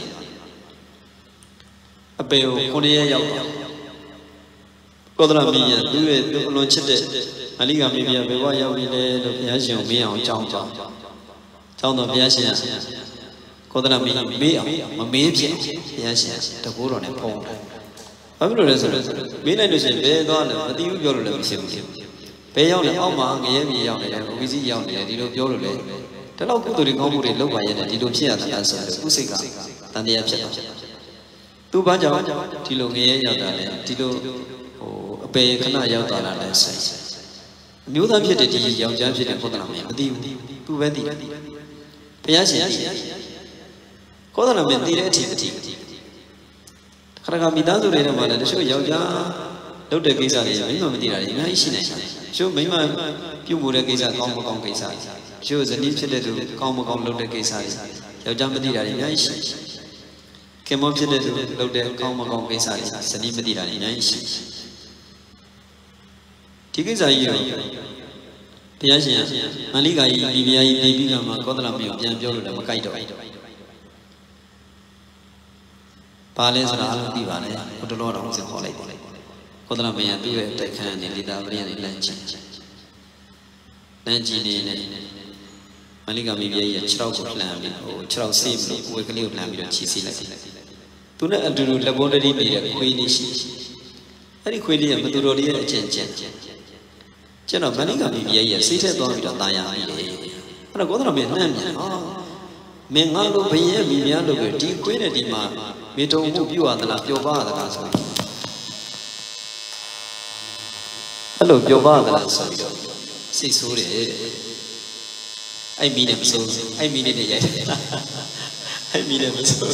အပေကိုခုနှစ်ရက်ရောက်တော့ကောသလမင်းကြီးသူ့ရဲ့အလွန်ချစ်တဲ့အလိကမိဖုရားဘယ်ဘဝရောက်နေလဲလို့ဘုရားရှင်ကိုမေးအောင်ကြောင်းကြောင်းကြောင်းတော့ဘုရားရှင်ကောသလမင်းကြီးမေးအောင်မမေးဖြစ်ဘုရားရှင်တကူတော်နဲ့ဖုံးတယ်ဘာဖြစ်လို့လဲဆိုတော့မေးလိုက်လို့ရှိရင်ဘယ်သွားလဲမသိဘူးပြောလို့လည်းမရှိဘူးဘယ်ရောက်လဲအောက်မှာငရဲမြေရောက်နေတယ်ဝီစီရောက်နေတယ်ဒီလိုပြောလို့လေတလောက်ကုသိုလ်တွေကောင်းမှုတွေလုပ်ပါရဲ့ဒီလိုဖြစ်ရတာဆိုတော့ဥစိတ်ကတန်တရားဖြစ်တာသူဘာကြောင့်ဒီလိုငရဲရောက်တာလဲဒီလိုဟိုအပေခဏရောက်တာလားလဲဆိုင်အမျိုးသားဖြစ်တဲ့ဒီယောက်ျားဖြစ်တဲ့ကောသလမင်းမသိဘူးသူပဲသိတယ်ဘုရားရှင်သိတယ်ကောသလမင်းသိတဲ့အထိအထိခရကမိသားစုတွေထဲမှာလည်းတချို့ယောက်ျားလုပ်တဲ့ကိစ္စတွေမိမမသိတာတွေအများကြီးရှိနေတယ်။တချို့မိမပြုတ်မှုတဲ့ကိစ္စကောင်းမကောင်းကိစ္စတွေတချို့ဇနီးဖြစ်တဲ့သူကောင်းမကောင်းလုပ်တဲ့ကိစ္စတွေယောက်ျားမသိတာတွေအများကြီးရှိတယ်။ခင်မောဖြစ်တဲ့သူလုပ်တဲ့ကောင်းမကောင်းကိစ္စတွေဇနီးမသိတာတွေအများကြီးရှိတယ်။ဒီကိစ္စကြီးကိုဘုရားရှင်မန္လိကာကြီးဒီဘုရားကြီးနေပြီးကမှကောသလမင်းကိုပြန်ပြောလို့လည်းမကြိုက်တော့ဘာလဲဆိုတာအားလုံးသိပါလေဘုဒ္ဓလောတော်ကိုခေါ်လိုက်တယ်ကောသလမင်းကသူ့ရဲ့တိုက်ခန်းနဲ့လေတာပရိယနဲ့လမ်းကြည့်လမ်းကြည့်နေနဲ့မန္လိကာမိဖုရားကြီးကခြေထောက်ကိုလှမ်းပြီးဟိုခြေထောက်ဆေးပြီးဝေကလေးကိုလှမ်းပြီးတော့ခြေဆေးလိုက်တယ်သူနဲ့အတူတူလက်ပေါ်တည်းနေတဲ့ခွေးလေးရှိအဲ့ဒီခွေးလေးကဘသူတော်လေးရဲ့အကျင့်ကျင့်ကျွန်တော်မန္လိကာမိဖုရားကြီးကစိတ်ထက်သွားပြီးတော့ตายရပြီလေအဲ့တော့ကောသလမင်းနှမ်းပြန်ဟာမင်းငါလိုဘယင်းမိများလို့ပဲဒီခွေးနဲ့ဒီမှာမေတုံမှုပြုရသလားပျော်ပါရသလားဆိုအဲ့လိုပျော်ပါရသလားဆိုပြီးတော့စိတ်ဆိုးတယ်အဲ့မိနဲ့မဆိုးအဲ့မိနဲ့နဲ့ရိုက်တယ်အဲ့မိနဲ့မဆိုး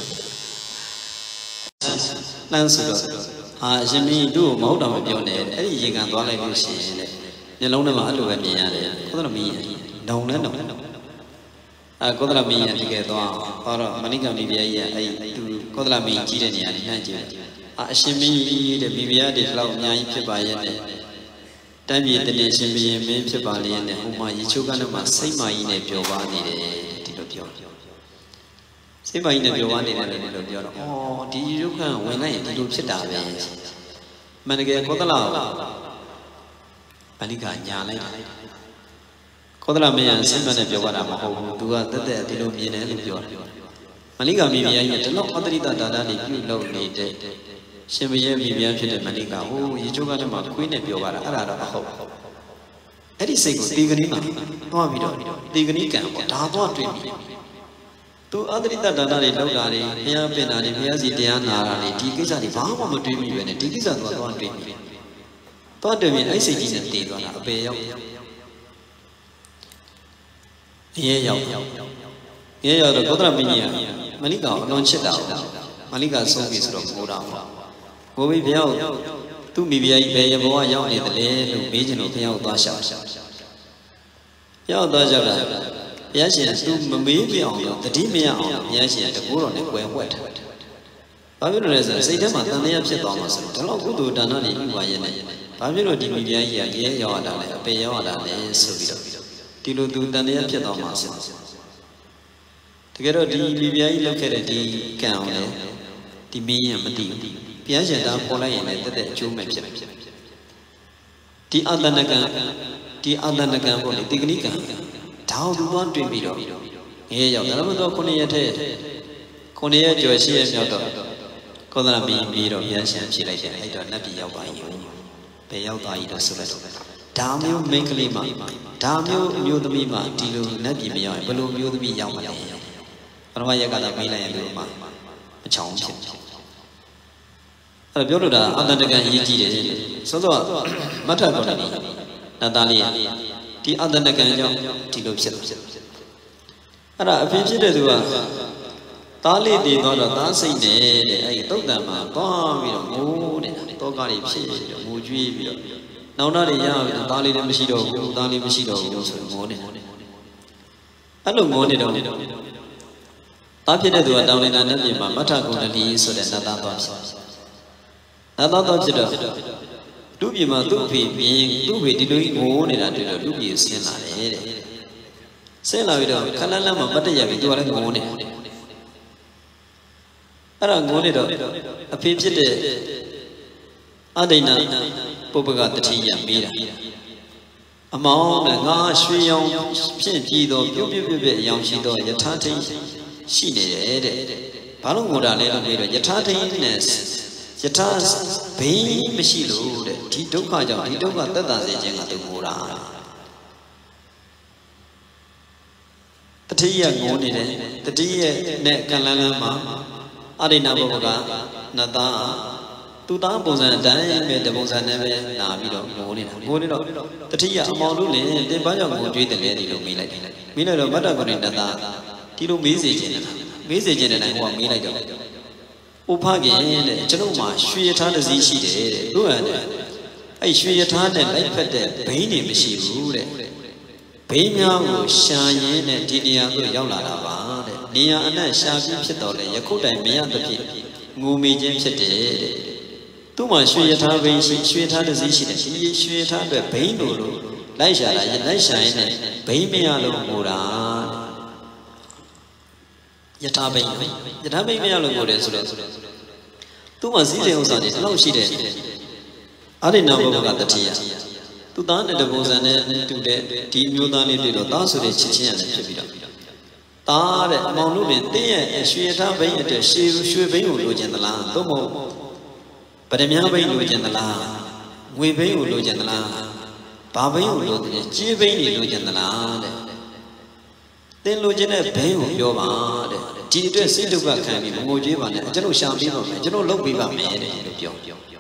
လမ်းဆိုတော့အာရှင်မင်းတို့မဟုတ်တော့မပြောနဲ့အဲ့ဒီရေကန်သွားလိုက်လို့ရှိရင်လေမျက်လုံးထဲမှာအဲ့လိုပဲမြင်ရတယ်ခေါသလမင်းကြီးနောင်လဲနောင်အဲကောသလမင်းကြီးတကယ်သွားသွားတော့မဏိကမိဖုရားကြီးကအဲ့သူကောသလမင်းကြီးတဲ့နေရာနဲ့နှမ်းကြည့်အာအရှင်မင်းကြီးတဲ့မိဖုရားတွေလောက်အများကြီးဖြစ်ပါရဲ့နဲ့တန်းပြည်တည်းရှင်ဘုရင်မင်းဖြစ်ပါလေနဲ့ဟိုမှာရေချိုးကန်းထဲမှာစိတ်မာကြီးနဲ့ပျော်ပါနေတယ်ဒီလိုပြောစိတ်မာကြီးနဲ့ပျော်ပါနေတယ်လို့ပြောတော့ဩဒီရေချိုးကန်းဝင်လိုက်ရင်ဒီလိုဖြစ်တာပဲမန္တကယ်ကောသလမဏိကညာလိုက်တယ်ကောသလမင်းကစိတ်မနဲ့ပြောတာမဟုတ်ဘူးသူကတက်တက်ဒီလိုမြင်တယ်လို့ပြောတယ်မဏိကမိဖုရားကြီးကတလောက်အတ္တိတဒါနတွေပြုလုပ်နေတဲ့ရှင်ဘုရင်မိဖုရားဖြစ်တဲ့မဏိကဟိုရေချိုးကန်းထဲမှာခွေးနဲ့ပြောပါတာအဲ့ဒါတော့မဟုတ်ဘူးအဲ့ဒီစိတ်ကိုတေဂနီမှာတွားပြီးတော့တေဂနီကံပေါ့ဒါတော့တွေ့ပြီသူအတ္တိတဒါနတွေလုပ်တာတွေဘုရားပင်တာတွေဘုရားစီတရားနာတာတွေဒီကိစ္စတွေဘာမှမတွေးမိပဲနဲ့ဒီကိစ္စတော့တော့တွေ့ပြီတော့တွေ့ပြီအဲ့စိတ်ကြီးနဲ့တည်သွားတာအပေရောက်ရဲရောက်ရဲရောက်တော့ကောသလမင်းကြီးကမဏိကောင်အလွန်ချစ်တာမဏိကဆုံးပြီဆိုတော့ငိုတာပေါ့ငိုပြီးဘုရားကိုသူ့မိဖုရားကြီးဘယ်ရဘဝရောက်နေတယ်လဲလို့မေးချင်လို့ဘုရားကိုသွားရှောက်ဘုရားကိုသွားရှောက်တာဘုရားရှင်သူမမေးပြအောင်လို့တတိမရအောင်ဘုရားရှင်တကူတော်နဲ့ကွယ်ဝှက်ထားတယ်ဘာဖြစ်လို့လဲဆိုတော့စိတ်ထဲမှာတန်တရားဖြစ်သွားမှာဆိုတော့ဒီလောက်ကုသိုလ်ဒါနတွေပြုပါရဲ့နဲ့ဘာဖြစ်လို့ဒီမိဖုရားကြီးကရဲရောက်လာတာလဲအပေရောက်လာတာလဲဆိုပြီးတော့ဒီလိုသူတန်တရားဖြစ်သွားမှာဆိုတကယ်တော့ဒီမိဖုရားကြီးလုပ်ခဲ့တဲ့ဒီကံအောင်လေဒီမင်းရင်မသိဘူးဘုရားရှင်သားပေါ်လိုက်ရင်လည်းတက်တက်အကျိုးမဲ့ဖြစ်တယ်ဒီအတ္တနကံဒီအတ္တနကံပေါ့လေတိကနိကံဒါအောင်သူသွားတွေ့ပြီးတော့ငဲရောက်တယ်မတော့ခုနှစ်ရက်ထဲခုနှစ်ရက်ကျော်ရှိရမြောက်တော့ကောသလမင်းပြီးတော့ဘုရားရှင်ဖြေလိုက်တယ်အဲ့တော့နတ်ပြည်ရောက်ပါရင်ဘယ်ရောက်သွားပြီတော့ဆိုလိုက်တော့ဒါမျိုးမိန်းကလေးမှဒါမျိုးအမျိုးသမီးမှဒီလိုနတ်ပြည်မရောက်ရင်ဘယ်လိုမျိုးသမီးရောက်မှာလဲပထမရက်ကသာမေးလိုက်ရင်သူမှမချောင်းဖြစ်အဲ့တော့ပြောလို့ဒါအတ္တနကံအရေးကြီးတယ်စောစောမတ်ထကောတယ်နတ်သားလေးဒီအတ္တနကံကြောင့်ဒီလိုဖြစ်တယ်အဲ့ဒါအဖေဖြစ်တဲ့သူကသားလေးတည်တော့သားစိတ်နဲ့တဲ့အဲ့ဒီတုတ်တံမှာသွားပြီးတော့ငိုးနေတာတောကားတွေဖြစ်ပြီးတော့ငိုကြွေးပြီးတော့နောင်တတွေရပြီးတော့သားလေးလည်းမရှိတော့ဘူးသားလေးမရှိတော့ဘူးဆိုတော့ငိုနေအဲ့လိုငိုနေတော့တာဖြစ်တဲ့သူကတောင်းနေတာနဲ့ပြင်မှာမထကုဏလီဆိုတဲ့နတ်သားသွားဖြစ်နတ်သားသွားဖြစ်တော့လူပြည်မှာသူ့ဖေပြင်သူ့ဖေဒီလိုငိုနေတာတွေ့တော့လူပြည်ဆင်းလာတယ်တဲ့ဆင်းလာပြီးတော့ခလန်းလန်းမှာမတ်တရပြီးသူကလည်းငိုနေအဲ့ဒါငိုနေတော့အဖေဖြစ်တဲ့အဒိဏပုပ္ပကတတိယမေးတာအမောင်းနဲ့ငါရွှေရောင်ဖြစ်ပြီးတော့ပြုတ်ပြုတ်ပြုတ်ပြုတ်အယောင်ရှိတော့ယထာထိန်ရှိနေတယ်တဲ့ဘာလို့ငိုတာလဲလို့မေးတော့ယထာထိန်နဲ့ယထာဘိန်းမရှိလို့တဲ့ဒီဒုက္ခကြောင့်ဒီဒုက္ခသက်သာစေခြင်းကသူငိုတာတတိယငိုနေတယ်တတိယနဲ့ကလန်းလန်းမှာအဒိဏပုပ္ပကနတ်သားသူသားပုံစံအတိုင်းပဲတပုံစံနဲ့ပဲလာပြီးတော့ငိုနေတာငိုနေတော့တတိယအမောင်တို့လည်းတင်ဘာကြောင့်ငိုကြွေးတယ်လဲဒီလိုမေးလိုက်မေးလိုက်တော့မတ္တကုဏိနတ်သားဒီလိုမေးစေခြင်းနဲ့မေးစေခြင်းနဲ့ဟိုကမေးလိုက်တော့ဥဖခင်တဲ့ကျွန်တော်မှရွှေရထားတစ်စီးရှိတယ်တဲ့တို့ဟန်တဲ့အဲ့ရွှေရထားနဲ့လိုက်ဖက်တဲ့ဘိန်းတွေမရှိဘူးတဲ့ဘိန်းများကိုရှာရင်းနဲ့ဒီနေရာကိုရောက်လာတာပါတဲ့နေရာအနှံ့ရှာပြီးဖြစ်တော့လေယခုတိုင်မရသဖြင့်ငိုမိခြင်းဖြစ်တယ်တဲ့သူ့မှာရွှေရထားဘိန်းရှိရွှေထားတစ်စီးရှိတယ်ဒီရွှေထားအတွက်ဘိန်းတို့လို့လိုက်ရှာတာလိုက်ရှာရင်းနဲ့ဘိန်းမရလို့ငိုတာယထာဘိန်းယထာဘိန်းမရလို့ငိုတယ်ဆိုတော့သူ့မှာစည်းစိမ်ဥစ္စာတွေလောက်ရှိတယ်အာရိဏဘုရားကတတိယသူသားနဲ့တပုံစံနဲ့တူတဲ့ဒီမျိုးသားလေးတွေ့တော့သားဆိုတဲ့ချစ်ချင်းရတယ်ဖြစ်ပြီးတော့သားတဲ့အမောင်တို့လည်းတင်းရဲ့ရွှေထားဘိန်းအတွက်ရွှေရွှေဘိန်းကိုလိုချင်သလားသို့မဟုတ်ဗဒမြားဘိန်းလိုချင်သလားငွေဘိန်းကိုလိုချင်သလားဘာဘိန်းကိုလိုချင်ကြေးဘိန်းတွေလိုချင်သလားတဲ့တင်းလိုချင်တဲ့ဘိန်းကိုပြောပါတဲ့ဒီအတွက်စိတ်ဒုက္ခခံပြီးမငိုကြွေးပါနဲ့ကျွန်တော်ရှာပေးပါမယ်ကျွန်တော်လုပ်ပေးပါမယ်တဲ့လို့ပြော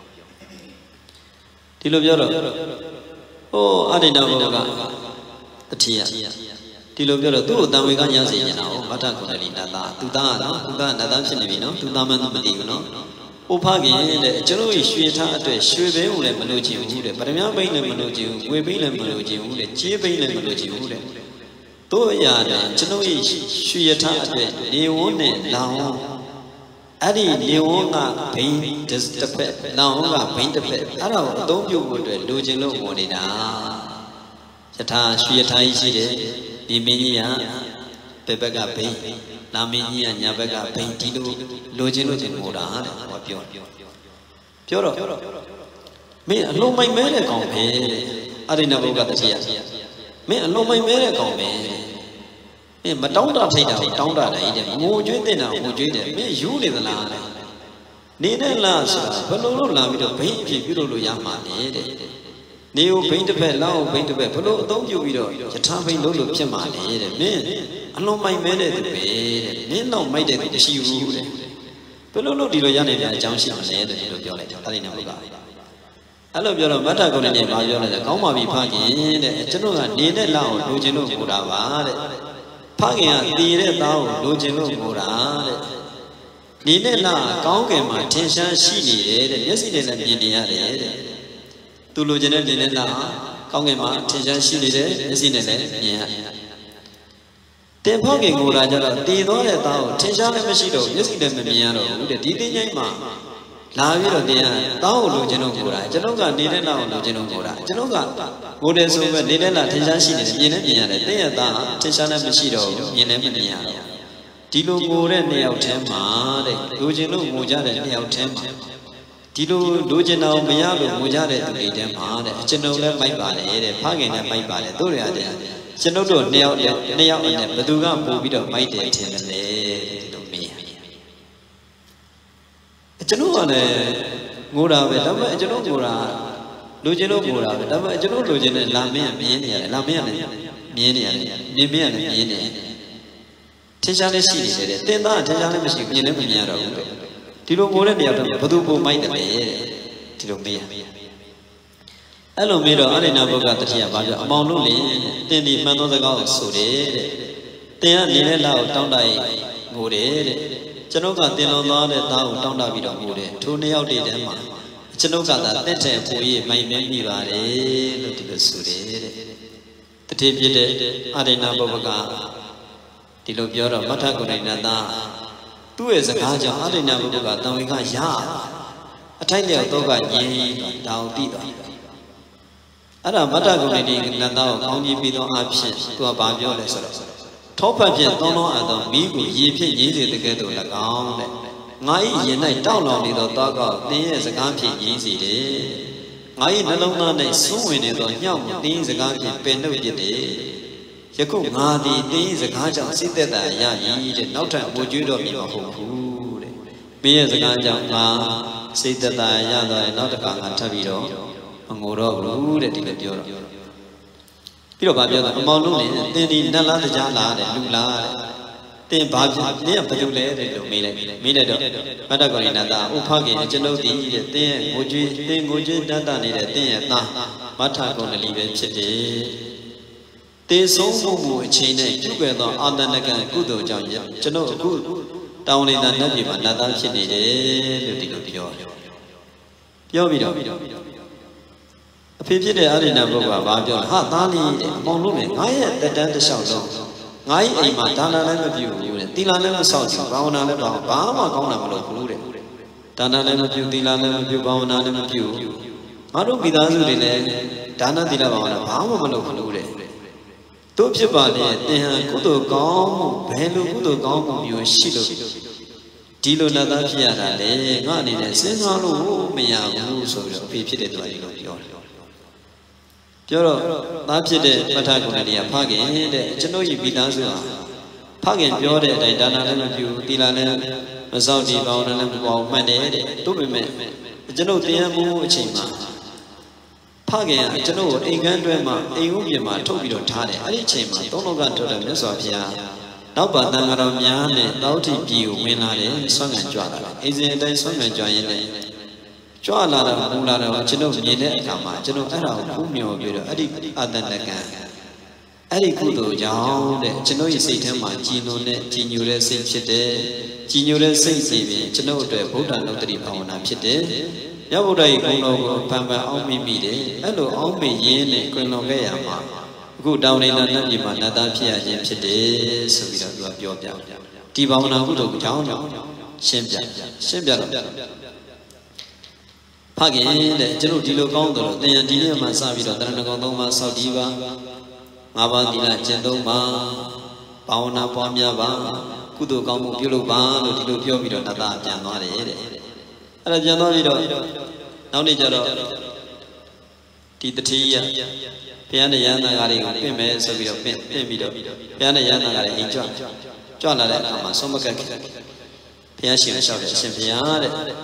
ဒီလိုပြောတော့ဟိုအဒိဏဘုရားကတတိယဒီလိုပြောတော့သူ့ကိုတံဝေကညစေနေတာဟောမတ္တကုဏလီနတ်သားသူသားကနော်သူသားနတ်သားဖြစ်နေပြီနော်သူသားမှန်းမသိဘူးနော်ဥဖခင်တဲ့ကျွန်တော်ရွှေထားအတွက်ရွှေဘိန်းကိုလည်းမလိုချင်ဘူးတဲ့ဗဒမြားဘိန်းလည်းမလိုချင်ဘူးငွေဘိန်းလည်းမလိုချင်ဘူးတဲ့ကြေးဘိန်းလည်းမလိုချင်ဘူးတဲ့တို့အရာတဲ့ကျွန်တော်ရွှေထားအတွက်နေဝန်းနဲ့လောင်အဲ့ဒီနေဝန်းကဘိန်းတစ်ဖက်လောင်ကဘိန်းတစ်ဖက်အဲ့ဒါကိုအသုံးပြုဖို့အတွက်လိုချင်လို့ဝင်နေတာယထာရွှေထားကြီးရှိတယ်ဒီမင်းကြီးကဘယ်ဘက်ကဘိန်းနာမင်းကြီးကညာဘက်ကဘိန်းဒီလိုလိုချင်လို့ချင်မို့တာတဲ့ဟောပြောပြောတော့မင်းအလုံးမိုက်မဲတဲ့ကောင်ပဲအရိဏဘုရားတတိယမင်းအလုံးမိုက်မဲတဲ့ကောင်ပဲမင်းမတောင်းတထိတ်တာကိုတောင်းတတယ်တဲ့ငိုကြွေးတဲ့တာကိုကြွေးတယ်မင်းယူနေသလားတဲ့နေနဲ့လားဆိုတာဘယ်လိုလုပ်လာပြီးတော့ဘိန်းအဖြစ်ပြုလုပ်လို့ရမှာလဲတဲ့နေကိုဘိန်းတစ်ဖက်လောက်ဘိန်းတစ်ဖက်ဘယ်လိုအသုံးပြုပြီးတော့ယထာဘိန်းလုပ်လို့ဖြစ်မှာလဲတဲ့မင်းအလုံးမိုက်မဲတဲ့သူပဲတဲ့မင်းတော့မိုက်တဲ့သူမရှိဘူးတဲ့ဘယ်လိုလုပ်ဒီလိုရနိုင်တဲ့အကြောင်းရှိမလဲတဲ့ဒီလိုပြောလိုက်တယ်အဲ့ဒီနဘုရားအဲ့လိုပြောတော့မတ္တကုဏနဲ့ဘာပြောလဲဆိုကောင်းပါပြီဖခင်တဲ့ကျွန်တော်ကနေနဲ့လောက်လိုချင်လို့ပို့တာပါတဲ့ဖခင်ကတည်တဲ့သားကိုလိုချင်လို့ပို့တာတဲ့နေနဲ့လောက်ကောင်းကင်မှာထင်ရှားရှိနေတယ်တဲ့မျက်စိနဲ့လည်းမြင်နေရတယ်တဲ့သူလိုချင်တဲ့နေနဲ့လောက်ကောင်းကင်မှာထင်ရှားရှိနေတယ်မျက်စိနဲ့လည်းမြင်ရတယ်တင်ဖောက်ခင်ကိုလာကြတော့တည်သွားတဲ့သားကိုထင်ရှားလည်းမရှိတော့မျက်စိလည်းမမြင်ရတော့ဘူးတဲ့ဒီတင်းချိုင်းမှာလာပြီးတော့တင်ရသားကိုလိုချင်တော့ကိုလာကျွန်တော်ကနေနဲ့လောက်လိုချင်တော့ကိုလာကျွန်တော်ကငိုတယ်ဆိုပဲနေနဲ့လောက်ထင်ရှားရှိနေတယ်မြင်လည်းမြင်ရတယ်တင်းရသားထင်ရှားလည်းမရှိတော့ဘူးမြင်လည်းမမြင်ရတော့ဒီလိုငိုတဲ့နှစ်ယောက်တည်းမှာတဲ့လိုချင်လို့ငိုကြတဲ့နှစ်ယောက်တည်းမှာဒီလိုလိုချင်တော့မရလို့ငိုကြတဲ့သူတွေတည်းမှာတဲ့ကျွန်တော်လည်းမိုက်ပါလေတဲ့ဖခင်လည်းမိုက်ပါလေတို့ရတဲ့ကျွန်တော်တို့နှစ်ယောက်နှစ်ယောက်နဲ့ဘသူကပို့ပြီးတော့မိုက်တယ်ထင်တယ်လေဒီလိုမေးရကျွန်တော်ကလည်းငိုတာပဲဒါပေမဲ့ကျွန်တော်ငိုတာလိုချင်လို့ငိုတာပဲဒါပေမဲ့ကျွန်တော်လိုချင်တဲ့လာမင်းကမြင်နေရတယ်လာမင်းကလည်းမြင်နေရတယ်နေမင်းကလည်းမြင်နေတယ်ထင်ရှားလည်းရှိနေတယ်တင်သားထင်ရှားလည်းမရှိဘူးမြင်လည်းမမြင်ရတော့ဘူးဒီလိုငိုတဲ့နေရာတော့ဘသူပို့မိုက်တယ်လေဒီလိုမေးရအဲ့လိုမေးတော့အရိဏဘုရားတတိယဘာပြောအမောင်တို့လေတင်ဒီမှန်သောစကားကိုဆိုတယ်တဲ့တင်ကနေနဲ့လောက်တောင်းတရင်ငိုတယ်တဲ့ကျွန်ုပ်ကတင်လွန်သွားတဲ့သားကိုတောင်းတပြီးတော့ငိုတယ်ထိုနှစ်ယောက်တည်းတည်းမှာကျွန်ုပ်ကသာတက်တဲ့ပိုရေးမိုင်မင်းမိပါတယ်လို့ဒီလိုဆိုတယ်တဲ့တတိပြည့်တဲ့အရိဏဘုရားဒီဒီလိုပြောတော့မထကုဏိနတသူ့ရဲ့စကားကြောင့်အရိဏဘုကတံဝေကရအထိုက်လျောက်တော့ကငြိမ်းတောင်တိသွားအဲ့ဒါမထကုဏိနတကိုကောင်းကြီးပြီးတော့အဖြစ်သူကဘာပြောလဲဆိုတော့ထောဖတ်ဖြင့်သုံးလုံးအပ်သောမိကိုရေဖြင့်ငြိမ်းစေတဲ့ကဲ့သို့၎င်းတဲ့ငါ၏ရင်၌တောက်လောင်နေသောတောကောသင်ရဲ့စကားဖြင့်ငြိမ်းစေတယ်ငါ၏နှလုံးသား၌ဆုံးဝင်နေသောညောင့်သင်စကားဖြင့်ပင်နှုတ်ဖြစ်တယ်ယခုငါသည်သင်စကားကြောင့်စိတ်သက်သာရ၏တဲ့နောက်ထပ်ငိုကြွေးတော့မည်မဟုတ်ဘူးတဲ့မင်းရဲ့စကားကြောင့်ငါစိတ်သက်သာရသွားရင်နောက်တစ်ခါငါထပ်ပြီးတော့မငိုတော့ဘူးတဲ့ဒီလိုပြောတော့ပြီးတော့ဗာပြောတာအမောင်လုံးနဲ့သင်ဒီနတ်လားတရားလားတဲ့လူလားတဲ့သင်ဘာဖြစ်နင်ကဘယ်လိုလဲတဲ့လို့မေးလိုက်မေးလိုက်တော့မတ္တကောရိနတာဥဖခင်ကျွန်ုပ်ဒီတဲ့သင်ရဲ့ငိုကြွေးသင်ငိုကြွေးတတ်တာနေတဲ့သင်ရဲ့သားမထကုဏလီပဲဖြစ်တယ်တေဆုံးမှုမှုအချိန်နဲ့ပြုခဲ့သောအာတဏကံကုသိုလ်ကြောင့်ကျွန်ုပ်အခုတောင်းနေတာနတ်ပြည်မှာနတ်သားဖြစ်နေတယ်လို့ဒီလိုပြောပြောပြီးတော့အဖေဖြစ်တဲ့အာရိဏဘုရားဘာပြောလဲဟာသားလေးတဲ့အမောင်လို့လေငါရဲ့တက်တန်းတစ်လျှောက်လုံးငါ့အိမ်မှာဒါနလည်းမပြုဘူးတဲ့သီလလည်းမဆောက်ဘူးဘာဝနာလည်းဘာဘာမှကောင်းတာမလုပ်ဘူးတဲ့ဒါနလည်းမပြုသီလလည်းမပြုဘာဝနာလည်းမပြုငါတို့မိသားစုတွေလည်းဒါနသီလဘာဝနာဘာမှမလုပ်ဘူးတဲ့တို့ဖြစ်ပါလေသင်ဟာကုသိုလ်ကောင်းမှုဘယ်လိုကုသိုလ်ကောင်းမှုမျိုးရှိလို့ဒီလိုနတ်သားဖြစ်ရတာလေငါအနေနဲ့စဉ်းစားလို့မရဘူးဆိုပြီးတော့အဖေဖြစ်တဲ့သူကဒီလိုပြောတယ်ပြောတော့သားဖြစ်တဲ့ပဋ္ဌာကုဏလေးကဖခင်တဲ့ကျွန်တော်ဤမိသားစုဟာဖခင်ပြောတဲ့အတိုင်းဒါနလည်းမပြုသီလလည်းမစောင့်တည်ပါအောင်လည်းမပေါ့မှတ်တယ်တဲ့တို့ပေမဲ့ကျွန်တော်တရားမှုအချိန်မှာဖခင်ကကျွန်တော်ကိုအိမ်ခန်းတွဲမှာအိမ်ဦးပြင်မှာထုတ်ပြီးတော့ထားတယ်အဲ့ဒီအချိန်မှာသုံးလောကထုတ်တဲ့မြတ်စွာဘုရားနောက်ပါတန်ဃာတော်များနဲ့တောတိပြည်ကိုဝင်လာတယ်ဆွမ်းခံကြွလာတယ်အိမ်စဉ်အတိုင်းဆွမ်းခံကြွရင်လည်းကြွလာတာမူလာတော့ကျွန်တော်မြင်တဲ့အခါမှာကျွန်တော်အဲ့ဒါကိုဖူးမြော်ပြီးတော့အဲ့ဒီအာတဏကံအဲ့ဒီကုသိုလ်ကြောင့်တဲ့ကျွန်တော်ရဲ့စိတ်ထဲမှာကြည်နုံတဲ့ကြည်ညိုတဲ့စိတ်ဖြစ်တယ်ကြည်ညိုတဲ့စိတ်စီပြင်ကျွန်တော်အတွက်ဗုဒ္ဓနုတ္တိဘာဝနာဖြစ်တယ်ရဗုဒ္ဓရဲ့ဂုဏ်တော်ကိုဖန်ဖန်အောင်မိမိတယ်အဲ့လိုအောင်မိရင်းနဲ့ကွင်လွန်ခဲ့ရမှာအခုတောင်းနေတာနတ်ပြည်မှာနတ်သားဖြစ်ရခြင်းဖြစ်တယ်ဆိုပြီးတော့သူကပြောပြဒီဘာဝနာကုသိုလ်ကြောင့်ရှင်းပြရှင်းပြတော့ဖခင်တဲ့ကျွန်တော်ဒီလိုကောင်းတယ်လို့သင်ရဒီနေ့မှစပြီးတော့တရဏဂုံသုံးပါးစောက်ဒီပါငါးပါးသီလကျင့်သုံးပါဘာဝနာပွားများပါကုသိုလ်ကောင်းမှုပြုလုပ်ပါလို့ဒီလိုပြောပြီးတော့နတ်သားပြန်သွားတယ်တဲ့အဲ့ဒါပြန်သွားပြီးတော့နောက်နေ့ကျတော့ဒီတတိယဘုရားနဲ့ရဟန္တာကားတွေကိုပြင်မယ်ဆိုပြီးတော့ပြင်ပြင်ပြီးတော့ဘုရားနဲ့ရဟန္တာကားတွေအိမ်ကြွကြွလာတဲ့အခါမှာဆုံးမကတ်ခဲ့ဘုရားရှင်လျှောက်တယ်အရှင်ဘုရား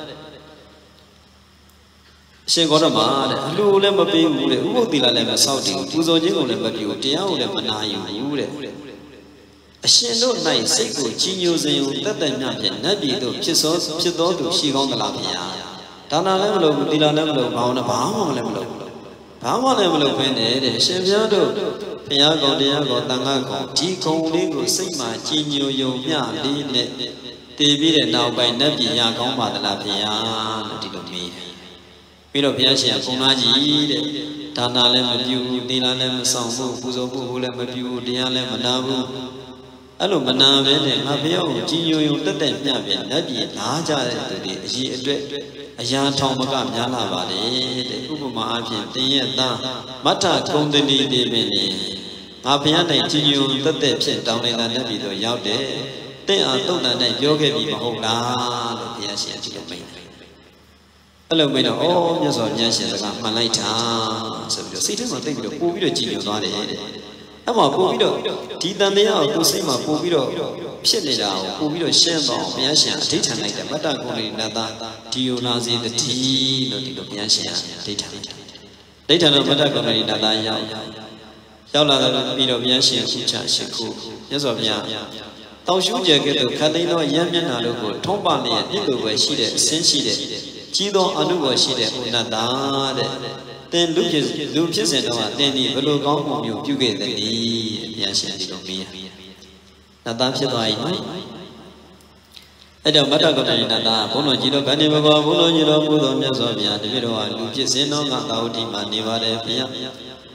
တဲ့အရှင်ဂေါတမတဲ့အလှူလည်းမပေးဘူးတဲ့ဥပုသ်သီလလည်းမစောင့်တည်ဘူးပူဇော်ခြင်းကိုလည်းမပြုဘူးတရားကိုလည်းမနာယူဘူးတဲ့အရှင်တို့၌စိတ်ကိုကြီးညိုစေုံတတ်တတ်မြဖြင့်နတ်ပြည်သို့ဖြစ်သောဖြစ်သောသူရှိကောင်းသလားဗျာဒါနလည်းမလုပ်ဘူးသီလလည်းမလုပ်ဘာဝနာဘာမှလည်းမလုပ်ဘူးဘာမှလည်းမလုပ်ဘဲနဲ့တဲ့အရှင်ဘုရားတို့ဘုရားကောင်တရားကောင်တန်ခါကောင်ဒီကုံလေးကိုစိတ်မှာကြီးညိုယုံမျှလေးနဲ့တည်ပြီးတဲ့နောက်ပိုင်းနတ်ပြည်ရကောင်းပါသလားဗျာလို့ဒီလိုမေးတယ်ပြီးတော့ဘုရားရှင်ကကုံသားကြီးတဲ့ဒါနလည်းမပြုဘူးသီလလည်းမဆောင်ဘူးပူဇော်ဖို့လည်းမပြုဘူးတရားလည်းမနာဘူးအဲ့လိုမနာဘဲနဲ့ငါဘုရားကိုကြည်ညိုယုံတက်တက်မြပြန်နတ်ပြည်လာကြတဲ့သူတွေအရေးအတွက်အရာထောင်မကများလာပါလေတဲ့ဥပမာအဖြစ်တင်ရဲ့သားမထကုံတလီတွေပင်လေငါဘုရား၌ကြည်ညိုတက်တက်ဖြစ်တောင်းနေတာနတ်ပြည်တော့ရောက်တယ်တင့်အားတုတ်တန်နဲ့ပြောခဲ့ပြီမဟုတ်လားလို့ဘုရားရှင်အကြည့်လို့မိတ်တယ်အဲ့လိုမိတ်တော့ဩမြတ်စွာဘုရားရှင်စကားမှန်လိုက်တာဆိုပြီးတော့စိတ်ထဲမှာသိပြီးတော့ပို့ပြီးတော့ကြည်ညိုသွားတယ်တဲ့အဲ့မှာပို့ပြီးတော့ဒီတန်တရားကိုကိုယ်စိတ်မှာပို့ပြီးတော့ဖြစ်နေတာကိုပို့ပြီးတော့ရှင်းသွားအောင်ဘုရားရှင်အဋိဌာန်လိုက်တယ်မတ္တကုဏိနတဒီယိုနာစီတတိလို့ဒီလိုဘုရားရှင်အဋိဌာန်လိုက်တယ်အဋိဌာန်တော့မတ္တကုဏိနတရောက်ရောက်လာတော့ပြီးတော့ဘုရားရှင်ခုချရှိခုမြတ်စွာဘုရားတောင်ရှုကျဲကဲ့သို့ခတ်သိမ်းသောရမ်းမျက်နှာတို့ကိုထုံးပလျက်ပြည့်လိုပဲရှိတဲ့အစင်းရှိတဲ့ကြီးသောအနုဘောရှိတဲ့ဥနတ္တာတဲ့တင်လူဖြစ်လူဖြစ်စဉ်တော့တင်ဒီဘလို့ကောင်းမှုမျိုးပြုခဲ့တဲ့ဒီဘုရားရှင်ဒီလိုမေးရနတ်သားဖြစ်သွားပြီနော်အဲ့တော့မတ္တကုဏိနတဘုန်းတော်ကြီးတို့ဗန္ဒီဘဘောဘုန်းတော်ကြီးတို့ဘုသောမြတ်စွာဘုရားတပည့်တော်ဟာလူဖြစ်စဉ်တော့ငါသာဝတိမှာနေပါတယ်ဘုရား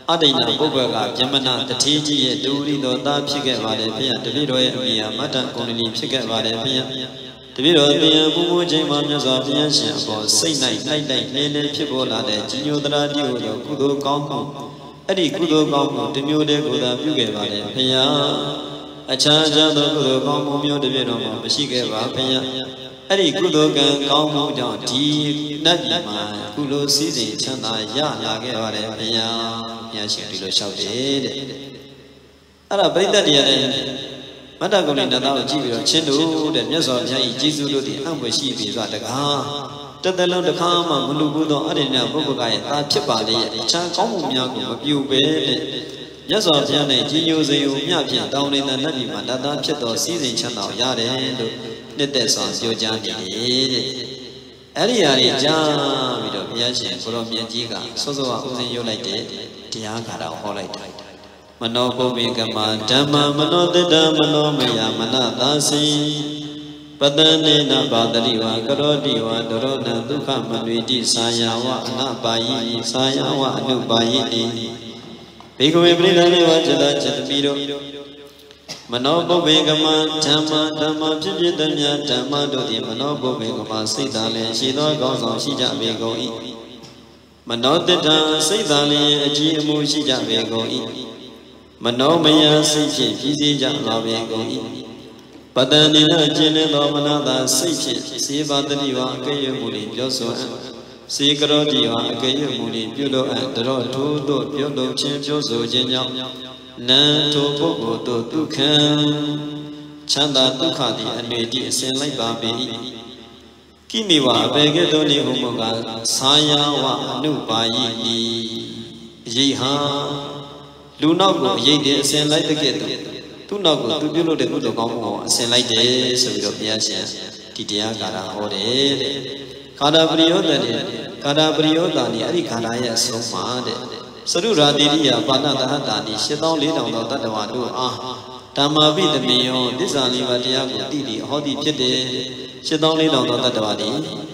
အဒိဏပုပ္ပကပြမနာတတိကြီးရဲ့ဒူရီတော်သားဖြစ်ခဲ့ပါတယ်ဖေယတပိတော်ရဲ့အမိယာမတ္တကုဏီဖြစ်ခဲ့ပါတယ်ဖေယတပိတော်တရားပူပူချိန်မှာမြတ်စွာဘုရားရှင်အပေါ်စိတ်၌လိုက်လိုက်နေနေဖြစ်ပေါ်လာတဲ့ကြီးညိုသရာတိဟုသောကုသိုလ်ကောင်းမှုအဲ့ဒီကုသိုလ်ကောင်းမှုတစ်မျိုးတည်းကိုသာပြုခဲ့ပါတယ်ဖေယအခြားခြားသောကုသိုလ်ကောင်းမှုမျိုးတစ်ပြည့်တော့မှမရှိခဲ့ပါဖေယအဲ့ဒီကုသိုလ်ကံကောင်းမှုကြောင့်ဒီနတ်ပြည်မှာကုလိုစည်းစိမ်ချမ်းသာရလာခဲ့ပါတယ်ဖေယဘုရားရှင်ဒီလိုလျှောက်တယ်တဲ့အဲ့ဒါပြိတ္တတရားနဲ့မတ္တကုဏီနတ်သားကိုကြည့်ပြီးတော့ချင်းတို့တဲ့မြတ်စွာဘုရားကြီးကျေးဇူးတို့ဒီအံ့ဖွယ်ရှိပြီဆိုတာတကားတသက်လုံးတစ်ခါမှမလူဘူးသောအရိဏပုပ္ပကရဲ့သားဖြစ်ပါလေရဲ့အခြားကောင်းမှုများကိုမပြုပဲတဲ့မြတ်စွာဘုရားနဲ့ကြီးညိုစေုံမြဖြင့်တောင်းနေတဲ့နတ်ပြည်မှာနတ်သားဖြစ်တော်စည်းစိမ်ချမ်းသာရတယ်လို့နှစ်သက်စွာပြောကြားနေတယ်တဲ့အဲ့ဒီဟာတွေကြားပြီးတော့ဘုရားရှင်ကိုရောမြတ်ကြီးကစောစောကဥစဉ်ရုပ်လိုက်တဲ့တရားကာတော်ဟောလိုက်တယ်မနောပုပ္ပေကမဓမ္မမနောတတမနောမယမနသာစီပတနေနဘာတတိဝါကရောတိဝါဒရောနဒုက္ခမနွေတိသာယာဝအနပါယိသာယာဝအနုပါယိတိဘေကဝေပရိသနေဝจิตာจิตပိရောမနောပုပ္ပေကမဓမ္မဓမ္မဖြစ်ဖြစ်သမျှဓမ္မတို့သည်မနောပုပ္ပေကမစိတ်သာလည်းရှိသောကောင်းဆောင်ရှိကြပေကုန်၏မနောတတစိတ်သာလည်းအကြည်အမှုရှိကြပေကုန်၏မနောမယစိတ်ဖြင့်ပြည်စည်းကြပါပေကုန်၏ပတန်နိနကျင်းသောမနတာစိတ်ဖြင့်စေပါတတိဝါအကဲ့ရမှုလေးပြောဆိုအပ်စေကရောတိဝါအကဲ့ရမှုလေးပြုလို့အပ်တော်ထိုးတို့ပြုလို့ခြင်းပြောဆိုခြင်းကြောင့်နံထိုပုဂ္ဂိုလ်တို့ဒုက္ခံချမ်းသာဒုက္ခသည်အတွေ့အထိအစဉ်လိုက်ပါပေ၏ကိမိဝအပေကဲ့သို့နေဟုမူကားသာယာဝအနုပါယိဤရိဟာလူနောက်ကိုအရေးတဲ့အစဉ်လိုက်တဲ့ကဲ့သို့သူ့နောက်ကိုသူပြုလို့တဲ့ကုသိုလ်ကောင်းမှုကိုအစဉ်လိုက်တယ်ဆိုပြီးတော့ဘုရားရှင်ဒီတရားကာရဟောတယ်တဲ့ကာရပရိယောတတဲ့ကာရပရိယောတာนี่အဲ့ဒီကာရရဲ့အဆုံးမှာတဲ့စရုရာတိရိယပါဏတဟတာนี่ရှစ်သောင်းလေးထောင်သောတတ္တဝါတို့အားဓမ္မာပိတမေယောသစ္စာလေးပါးတရားကိုသိပြီးဟောသည်ဖြစ်တယ်ရှစ်သောင်းလေးထောင်သောတတ္တဝါတွေ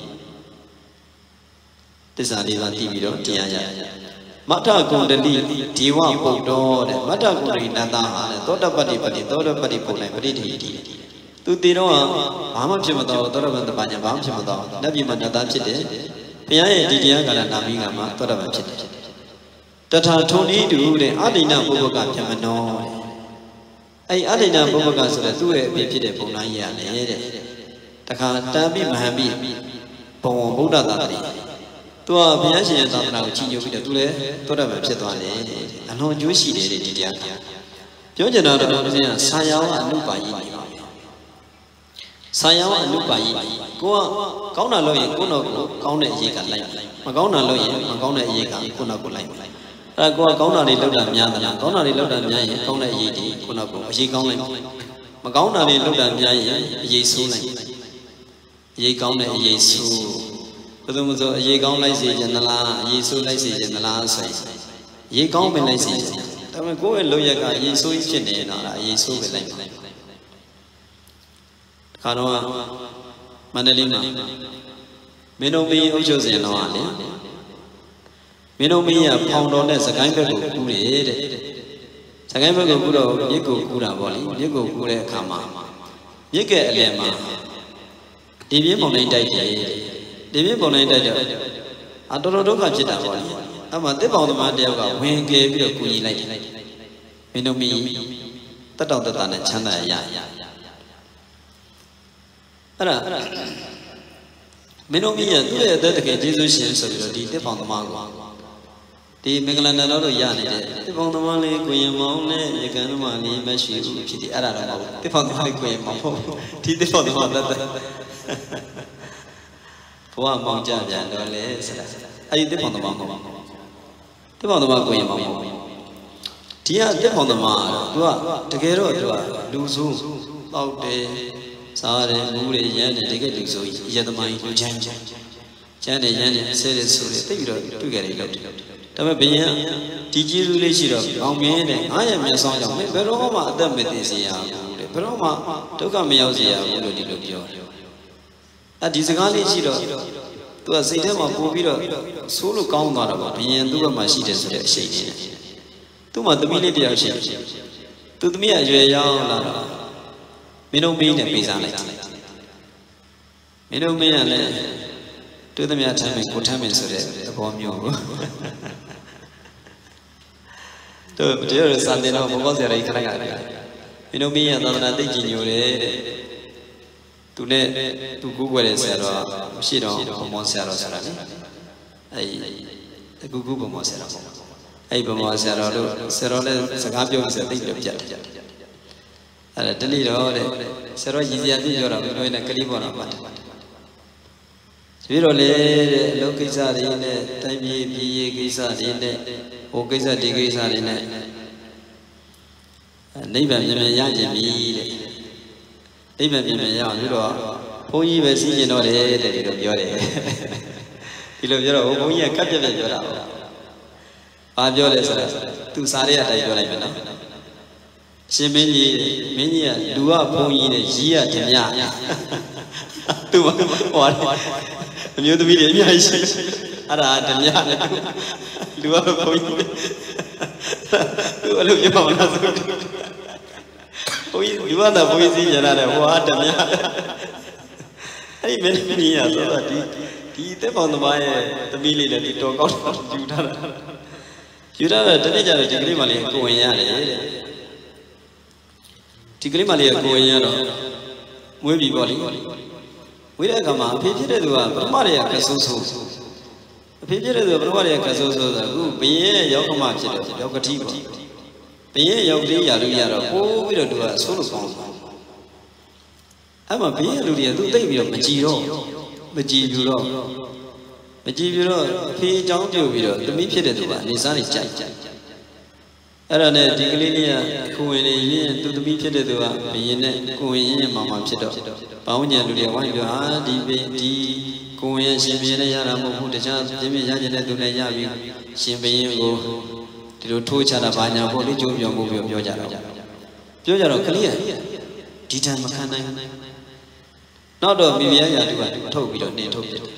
သစ္စာလေးပါးသိပြီးတော့တရားရမထကုန္ဒလိဒီဝပုတ်တော်တဲ့မထကုန္ဒလိနန္တာဟာတဲ့သောတပတ္တိပတိသောတပတ္တိပုံလိုက်ပရိတိတိသူတည်တော့ဘာမှဖြစ်မတော့သောတပန်တပညာဘာမှဖြစ်မတော့နတ်ပြည်မှာနတ်သားဖြစ်တယ်ဘုရားရဲ့ဒီတရားကာလနာမီကမှာသောတပန်ဖြစ်တယ်တထာထုံဤတူတဲ့အဒိဏပုပ္ပကပြမနောတဲ့အဲ့အဒိဏပုပ္ပကဆိုတဲ့သူ့ရဲ့အဖြစ်ဖြစ်တဲ့ပုံတိုင်းရရတယ်တဲ့တခါတန်ပိမဟံပိဘုံဗုဒ္ဓသာတိသူကဘုရားရှင်ရဲ့သာသနာကိုကြီးညိုပြီးတော့သူလည်းသောတပန်ဖြစ်သွားတယ်အလွန်အကျိုးရှိတယ်ဒီတရားပြောချင်တာတော့ဘုရားဆာယောအနုပါယိနေပါပဲဆာယောအနုပါယိကိုကကောင်းတာလို့ရင်ကိုယ့်နောက်ကိုကောင်းတဲ့အရေးကလိုက်မကောင်းတာလို့ရင်မကောင်းတဲ့အရေးကကိုယ့်နောက်ကိုလိုက်အဲ့ကိုကကောင်းတာတွေလောက်တာများသလားကောင်းတာတွေလောက်တာများရင်ကောင်းတဲ့အရေးတွေကိုယ့်နောက်ကိုအရေးကောင်းလိုက်မကောင်းတာတွေလောက်တာများရင်အရေးဆိုးလိုက်အရေးကောင်းတဲ့အရေးဆိုးဘယ်လိုမှဆိုအရေးကောင်းလိုက်စေခြင်းသလားအရေးဆိုးလိုက်စေခြင်းသလားဆိုရင်အရေးကောင်းပဲလိုက်စေခြင်းဒါပေမဲ့ကိုယ့်ရဲ့လုပ်ရက်ကအရေးဆိုးဖြစ်နေတော့အရေးဆိုးပဲလိုက်မယ်ခါတော့မန္တလေးမှာမင်းတို့မင်းအုပ်ချုပ်စင်တော့လေမင်းတို့မင်းကဖောင်တော်နဲ့စကိုင်းဘက်ကိုကူးတယ်တဲ့စကိုင်းဘက်ကိုကူးတော့မြစ်ကိုကူးတာပေါ့လေမြစ်ကိုကူးတဲ့အခါမှာမြစ်ကအလယ်မှာဒီပြင်းပုံလိုက်တိုက်တယ်ဒီပြင်းပုံလိုက်တိုက်တော့အတော်တော်ဒုက္ခဖြစ်တာပေါ့လေအဲ့မှာတစ်ပေါင်သမားတယောက်ကဝင်ကယ်ပြီးတော့ကူညီလိုက်တယ်မင်းတို့မင်းတတ်တော်တတ်တာနဲ့ချမ်းသာရရအဲ့ဒါမင်းတို့မင်းရသူ့ရဲ့အသက်တကယ်ကျေးဇူးရှင်ဆိုပြီးတော့ဒီတစ်ပေါင်သမားကိုဒီမင်္ဂလာနန္ဒတို့ရနေတဲ့တစ်ပေါင်သမားလေးကိုရင်မောင်းနဲ့ရကန်းသမားလေးမရှိဘူးဖြစ်တယ်အဲ့ဒါတော့မဟုတ်တစ်ပေါင်သမားလေးကိုရင်မောင်းဖို့ဒီတစ်ပေါင်သမားတတ်တယ်ဘဝမောင်းကြပြန်တော့လေဆိုတာအဲ့ဒီတစ်ပေါင်သမားမဟုတ်တစ်ပေါင်သမားကိုရင်မောင်းဖို့ဒီကတစ်ပေါင်သမားသူကတကယ်တော့သူကလူဆိုးတောက်တယ်စားတယ်မူးတယ်ရမ်းတယ်တကယ်လူဆိုးကြီးရသမားကြီးလူချမ်းချမ်းချမ်းတယ်ရမ်းတယ်ဆဲတယ်ဆိုတယ်တိတ်ပြီးတော့တွေ့ကြတယ်လို့ဒါပေမဲ့ဘယင်ဒီကျေးဇူးလေးရှိတော့ကောင်းကင်းတဲ့ငါရဲ့မျက်စောင်းကြောင့်ဘယ်တော့မှအသက်မတည်စေရဘူးတဲ့ဘယ်တော့မှဒုက္ခမရောက်စေရဘူးလို့ဒီလိုပြောတယ်အဲ့ဒီစကားလေးရှိတော့သူကစိတ်ထဲမှာပို့ပြီးတော့ဆိုးလို့ကောင်းသွားတာပေါ့ဘယင်သူ့ဘက်မှာရှိတယ်ဆိုတဲ့အရှိန်နဲ့သူ့မှာသမီးလေးတယောက်ရှိသူသမီးအရွယ်ရောက်လာတော့မင်းတို့မင်းနဲ့ပေးစားလိုက်မင်းတို့မင်းကလည်းတွေ့သမျှထမ်းမယ်ကိုထမ်းမယ်ဆိုတဲ့သဘောမျိုးကိုတို့တရားစာတင်တော့ဘောကောဆရာကြီးခလိုက်ရတယ်မင်းတို့မင်းရဲ့သာသနာသိကြည်ညိုတယ်တဲ့သူနဲ့သူကူးကွယ်တဲ့ဆရာတော်မရှိတော့ဘုံမောဆရာတော်ဆိုတာလေအဲ့ကူကူးဘုံမောဆရာတော်အဲ့ဘုံမောဆရာတော်တို့ဆရာတော်လည်းစကားပြောဆိုသိလို့ပြတ်တယ်အဲ့ဒါတနေ့တော့တဲ့ဆရာတော်ရည်စရာသိပြောတာဘယ်လိုလဲကလေးပေါ်တော့ပါတယ်ပြီးတော့လေတဲ့အလုပ်ကိစ္စတွေနဲ့တိုင်းပြည်ပြည်ရေးကိစ္စတွေနဲ့ဟိုကိစ္စဒီကိစ္စတွေနဲ့နိဗ္ဗာန်မြင်မြင်ရကြပြီတဲ့နိဗ္ဗာန်မြင်မြင်ရအောင်ပြီးတော့ဘုန်းကြီးပဲစီးကျင်တော့တယ်တဲ့ဒီလိုပြောတယ်ဒီလိုပြောတော့ဘုန်းကြီးကကပ်ပြက်ပြက်ပြောတာပေါ့ဘာပြောလဲဆိုတော့သူစားရတဲ့အတိုင်းပြောလိုက်မယ်နော်ရှင်မင်းကြီးမင်းကြီးကလူကဘုန်းကြီးနဲ့ရီးရဓမြသူဟိုအမျိုးသမီးတွေအများကြီးရှိအဲ့ဒါဓမြနဲ့လူကဘုန်းကြီးသူအဲ့လိုပြောမှာဆိုဘုန်းကြီးလူကတော့ဘုန်းကြီးစီးကြတယ်ဟိုဟာဓမြအဲ့ဒီမင်းမင်းကြီးရဆိုတော့ဒီဒီသက်ပေါင်းသမားရဲ့သမီးလေးနဲ့ဒီတော်ကောက်တော့ယူထားတာယူထားတော့တနေ့ကျတော့ဒီကလေးမလေးကိုဝင်ရတယ်တဲ့ဒီကလေးမလေးကိုဝင်ရတော့မွေးပြီပေါ့လေဝိရကမှာအဖေဖြစ်တဲ့သူကပထမတည်းကကဆိုးဆိုးအဖေဖြစ်တဲ့သူကပထမတည်းကကဆိုးဆိုးဆိုအခုဘယင်းရဲ့ရောက်ကမှဖြစ်တယ်ရောက်ကတိပေါ့ဘယင်းရောက်ကတိရာလူရတော့ပိုးပြီးတော့သူကဆိုးလို့ကောင်းတယ်အဲ့မှာဘယင်းလူတွေကသူသိပြီးတော့မကြည်တော့မကြည်ပြူတော့မကြည်ပြူတော့အဖေအကြောင်းပြုတ်ပြီးတော့သမီးဖြစ်တဲ့သူကနေစားနေကြိုက်ကြိုက်အဲ့ဒါနဲ့ဒီကလေးလေးကကိုဝင်နေရင်သူသမီးဖြစ်တဲ့သူကဘယင်းနဲ့ကိုဝင်ရင်မှမှဖြစ်တော့ဘောင်းညံလူတွေဝိုင်းပြောဟာဒီဘယင်းဒီကိုဝင်ရဲ့ရှင်ဘယင်းနဲ့ရတာမဟုတ်ဘူးတခြားပြင်းပြရကျင်တဲ့သူနဲ့ရပြီရှင်ဘယင်းကိုဒီလိုထိုးချတာဘာညာပေါ့လေကြိုးပြောမှုပြောပြောကြတော့ပြောကြတော့ကလေးကဒီတန်မခံနိုင်နောက်တော့မိဖုရားရာသူကထုတ်ပြီးတော့နှင်ထုတ်ပြတယ်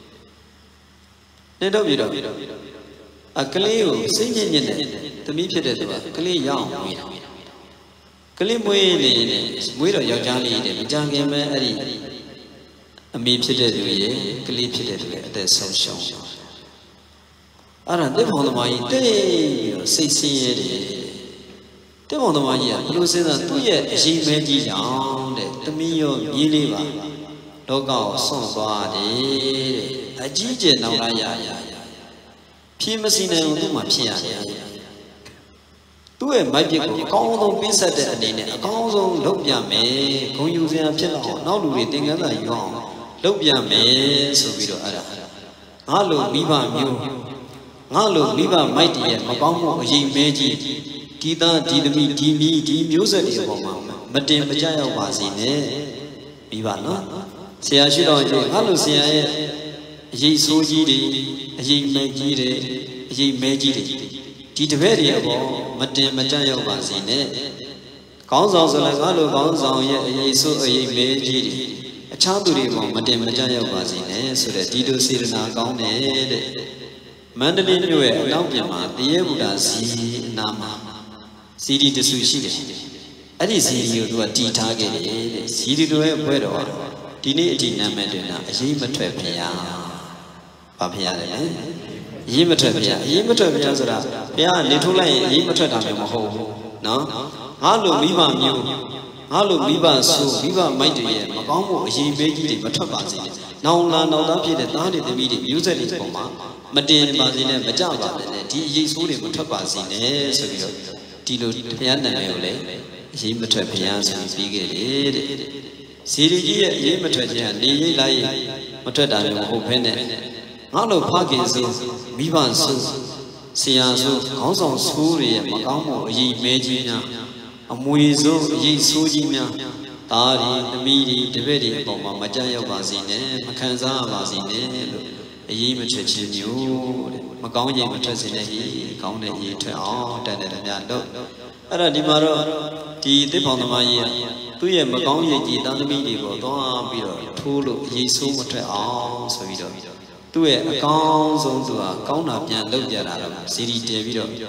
နှင်ထုတ်ပြီးတော့အကလေးကိုစိတ်ညစ်ညစ်နဲ့သမီးဖြစ်တဲ့သူကကလေးရအောင်မွေးတာကလေးမွေးနေနေမွေးတော့ယောက်ျားလေးတဲ့မကြခင်ပဲအဲ့ဒီအမေဖြစ်တဲ့သူရဲ့ကလေးဖြစ်တဲ့သူရဲ့အသက်ဆုံးရှုံးအဲ့ဒါတက်ဖောင်သမားကြီးတိတ်ပြီးတော့စိတ်ဆင်းရဲတယ်တက်ဖောင်သမားကြီးကဘယ်လိုစဉ်းစားသူ့ရဲ့အရှိမဲကြီးကြောင့်တဲ့သမီးရောမြေးလေးပါလောကကိုဆွန့်သွားတယ်တဲ့အကြီးကျယ်နောင်လာရရဖြင်းမစီနိုင်ဘူးသူ့မှာဖြစ်ရတယ်သူ့ရဲ့မိုက်ပြစ်ကိုအကောင်းဆုံးပေးဆက်တဲ့အနေနဲ့အကောင်းဆုံးလုပ်ပြမယ်ဂုဏ်ယူစရာဖြစ်တော့နောက်လူတွေသင်္ကန်းစာယူအောင်လုပ်ပြမယ်ဆိုပြီးတော့အဲ့ဒါငါလိုမိဘမျိုးငါလိုမိဘမိုက်တည်းရဲ့မကောင်းမှုအရေးမဲကြီးဒီသားဒီသမီးဒီမီဒီမျိုးဆက်တွေအပေါ်မှာမတင်မကြရောက်ပါစေနဲ့မိဘနော်ဆရာရှိတော်ကြီးငါလိုဆရာရဲ့အရေးဆိုးကြီးတွေအရေးမဲကြီးတွေအရေးမဲကြီးတွေဒီတပည့်တွေအပေါ်မတင်မကြရောက်ပါစေနဲ့ကောင်းဆောင်ဆိုလည်းငါလိုကောင်းဆောင်ရဲ့အရေးဆိုးအရေးမဲကြီးတွေအခြားသူတွေအပေါ်မတင်မကြရောက်ပါစေနဲ့ဆိုတဲ့ဒီလိုစေတနာကောင်းတယ်တဲ့မန္တလေးမြို့ရဲ့အနောက်ပြင်မှာတရေဘူတာစီအနာမှာစီဒီတဆူရှိတယ်အဲ့ဒီစီဒီကိုသူကတည်ထားခဲ့တယ်တဲ့စီဒီတို့ရဲ့ဘွဲတော်ဒီနေ့အထိနာမည်တင်တာအရေးမထွက်ဖျားဘာဖျားလဲအရေးမထွက်ဖျားအရေးမထွက်ဖျားဆိုတာဘုရားကနေထိုးလိုက်ရင်အရေးမထွက်တာမျိုးမဟုတ်ဘူးနော်ငါလိုမိဘမျိုးငါလိုမိဘဆိုမိဘမိုက်တွေရဲ့မကောင်းမှုအရေးပေးကြီးတွေမထွက်ပါစေနဲ့နောင်လာနောင်သားဖြစ်တဲ့သားတွေသမီးတွေမျိုးဆက်တွေပုံမှာမတင်ပါစေနဲ့မကြပါနဲ့ဒီအရေးဆိုးတွေမထွက်ပါစေနဲ့ဆိုပြီးတော့ဒီလိုဘုရားနာမည်ကိုလည်းအရေးမထွက်ဘုရားဆိုပြီးပြီးခဲ့တယ်တဲ့စီရီကြီးရဲ့အရေးမထွက်ခြင်းကနေရိပ်လိုက်မထွက်တာမျိုးမဟုတ်ဘဲနဲ့ငါလိုဖခင်ဆိုမိဘဆိုဆရာဆိုခေါင်းဆောင်ဆိုးတွေရဲ့မကောင်းမှုအရေးမဲကြီးများအမွေဆိုးအရေးဆိုးကြီးများသားတွေသမီးတွေတပည့်တွေအပေါ်မှာမကြရောက်ပါစေနဲ့မခံစားရပါစေနဲ့လို့အရေးမထွက်ခြင်းမျိုးတဲ့မကောင်းခြင်းမထွက်စေနဲ့ကောင်းတဲ့အရေးထွက်အောင်တန်တယ်များလို့အဲ့ဒါဒီမှာတော့ဒီသစ်ဖောင်သမားကြီးကသူ့ရဲ့မကောင်းရည်ကြီးသားသမီးတွေကိုသွားပြီးတော့ထိုးလို့အရေးဆိုးမထွက်အောင်ဆိုပြီးတော့သူ့ရဲ့အကောင်းဆုံးသူကကောင်းတာပြန်လုပ်ကြတာတော့စီဒီတည်ပြီးတော့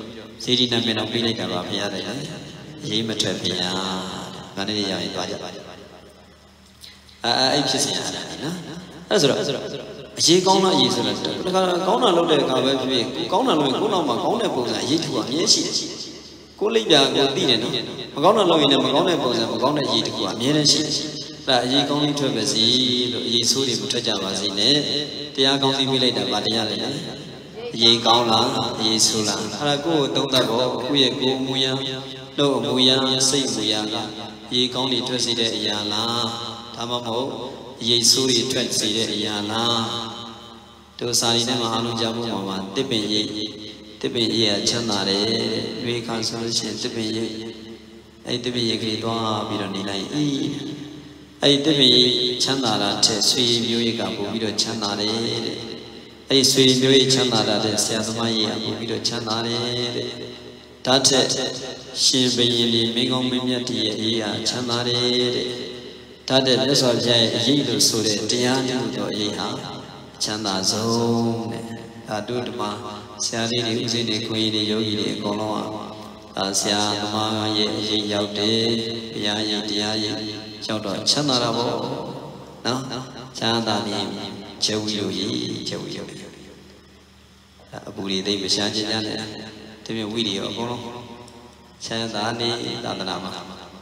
စေတီနာမည်တော့ပြီးလိုက်တာပါဘုရားတဲ့ရေးမထွက်ဘုရားငါနေ့ရောက်ရင်သွားကြပါအာအဲ့ဖြစ်စင်ရတယ်နော်အဲ့ဆိုတော့အရေးကောင်းလားအရေးဆိုတော့ဒါကကောင်းတာလုပ်တဲ့အခါပဲဖြစ်ဖြစ်ကောင်းတာလုပ်ရင်ကိုယ်နောက်မှာကောင်းတဲ့ပုံစံအရေးထူအမြဲရှိတယ်ကိုလိပ်ပြာကိုသိတယ်နော်မကောင်းတာလုပ်ရင်လည်းမကောင်းတဲ့ပုံစံမကောင်းတဲ့အရေးတကူအမြဲတမ်းရှိတယ်ဒါအရေးကောင်းလေးထွက်ပါစီလို့အရေးဆိုးတွေမထွက်ကြပါစေနဲ့တရားကောင်းသိပြီးလိုက်တာဗာတရားလေအရေးကောင်းလားအရေးဆိုးလားအဲ့ဒါကိုယ်ကိုသုံးသပ်ဖို့ကိုယ့်ရဲ့ကိုယ်မူရနှုတ်အမူအရာစိတ်မူအရာကအရေးကောင်းတွေထွက်စေတဲ့အရာလားဒါမှမဟုတ်အရေးဆိုးတွေထွက်စေတဲ့အရာလားတို့စာရင်းထဲမှာအားလုံးကြားဖို့မှာတစ်ပင်ရိပ်တစ်ပင်ရိပ်ကချမ်းသာတယ်ရွေးခါဆိုလို့ရှိရင်တစ်ပင်ရိပ်အဲ့တစ်ပင်ရိပ်ကလေးသွားပြီးတော့နေလိုက်ဤအဲ့တစ်ပင်ရိပ်ချမ်းသာတာတဲ့ဆွေမျိုးရိပ်ကပို့ပြီးတော့ချမ်းသာတယ်တဲ့အဲ့ဆွေမျိုးရိပ်ချမ်းသာတာတဲ့ဆရာသမားရိပ်ကပို့ပြီးတော့ချမ်းသာတယ်တဲ့ဒါထက်ရှင်ဘုရင်ဒီမင်းကောင်းမင်းမြတ်တည်းရဲ့အရေးဟာချမ်းသာတယ်တဲ့ဒါတဲ့မြတ်စွာဘုရားရဲ့အရေးလို့ဆိုတဲ့တရားမျိုးတော့အရေးဟာချမ်းသာဆုံးတဲ့ဒါတို့ဒီမှာဆရာလေးတွေဥစဉ်တွေကိုကြီးတွေယောဂီတွေအကုန်လုံးอ่ะဆရာသမားရဲ့အရေးရောက်တယ်ဘုရားရဲ့တရားရဲ့ရောက်တော့ချမ်းသာတာပေါ့နော်ချမ်းသာနေခြေဝီလို့ကြီးခြေဝီလို့အပူတွေသိမရှားကြကြနဲ့တပြည့်ဝီတွေရောအကုန်လုံးချမ်းသာနေသာသနာမှာ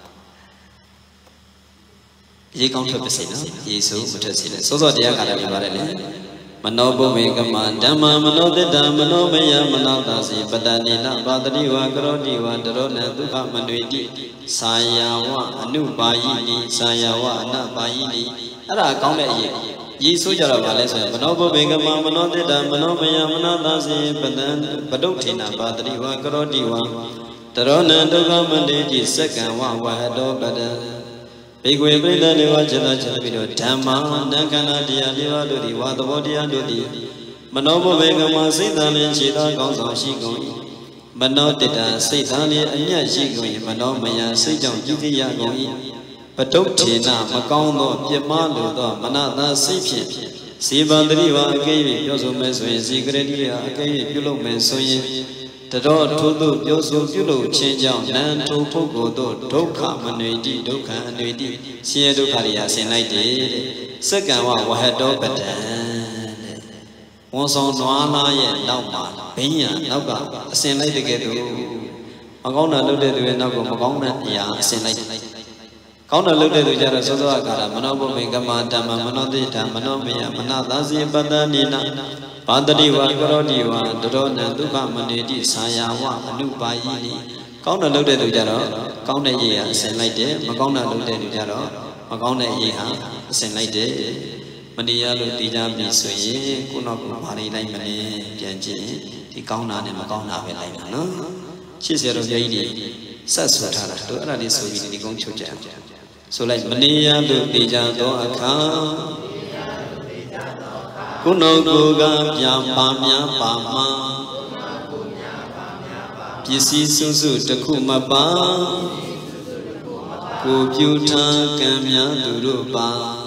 ရေကောင်းထွက်ပါစေနော်ယေရှုမထွက်စေနဲ့စောစောတရားကာလပြပါတယ်လေမနောဘုမေကမဓမ္မမနောတတမနောမယမနောတာစီပတဏိနဘာတိဝကရောတိဝတရောနဒုက္ခမနွေတိသာယာဝအနုပါယိနိသာယာဝအနပါယိနိအဲ့ဒါကောင်းတဲ့အရေးယေဆိုးကြတော့ဗာလဲဆိုရင်မနောဘုမေကမမနောတတမနောမယမနောတာစီပတံပတုဋ္ဌိနဘာတိဝကရောတိဝတရောနဒုက္ခမနွေတိစက္ကံဝဝဟတောပတံဘေကွေပိဋကနေဝจิตချပြီးတော့ဓမ္မနက္ခဏတရားလေးပါးတို့သည်ဝါသဘောတရားတို့သည်မနောဘဝေကမစိတ်တန်လင်းရှိသောကောင်းဆောင်ရှိကုန်၏မနောတတစိတ်တန်လင်းအမျက်ရှိကုန်၏မနောမယစိတ်ကြောင့်ကြည်သိရကုန်၏ပတုဋ္ဌေနမကောင်းသောပြမလိုသောမနတစိတ်ဖြင့်ဇေဘန္တရိဝအကဲ့၍ပြောဆိုမယ်ဆိုရင်ဇေကရတိယအကဲ့၍ပြုလုပ်မယ်ဆိုရင်တတော်ထို့သို့ပြောဆိုပြုလုပ်ခြင်းကြောင့်နံထိုပုဂ္ဂိုလ်တို့ဒုက္ခမနွေတိဒုက္ခအနွေတိဆင်းရဲဒုက္ခတွေအဆင်လိုက်တယ်စက္ကံဝဝဟတောပတံတဲ့ဝန်ဆောင်နွားလားရဲ့နောက်မှာဘိညာနောက်ကအဆင်လိုက်တဲ့ကဲ့သို့မကောင်းတာလုပ်တဲ့သူရဲ့နောက်ကမကောင်းတဲ့အရာအဆင်လိုက်ကောင်းတာလုပ်တဲ့သူကြတော့သောသောအခါရမနောဘုမေကမဓမ္မမနောတိဓမ္မနောမယမနသာစီပတ္တနိနာဘာတိဝကရောတိဝတရောနံဒုက္ခမနေတိသာယာဝအနုပါယိနိကောင်းတာလုပ်တဲ့သူကြတော့ကောင်းတဲ့ရေးဟာအစင်လိုက်တယ်မကောင်းတာလုပ်တဲ့သူကြတော့မကောင်းတဲ့ရေးဟာအစင်လိုက်တယ်မတရားလို့တည်ကြပြီဆိုရင်ကိုနောက်ကိုဘာတွေလိုက်မလဲပြန်ကြည့်ဒီကောင်းတာနဲ့မကောင်းတာပဲလိုက်မှာနော်ရှေ့ဆရာတော်ကြီးတွေဆက်ဆိုထားတာတို့အဲ့ဒါလေးဆိုပြီးဒီကုန်းချုပ်ကြဆိုလိုက်မနေရလို့တည်ကြသောအခါကုဏုကိုကပြပါများပါမှာပစ္စည်းစုစုတစ်ခုမပါကိုပြုထားကံများသူတို့ပါ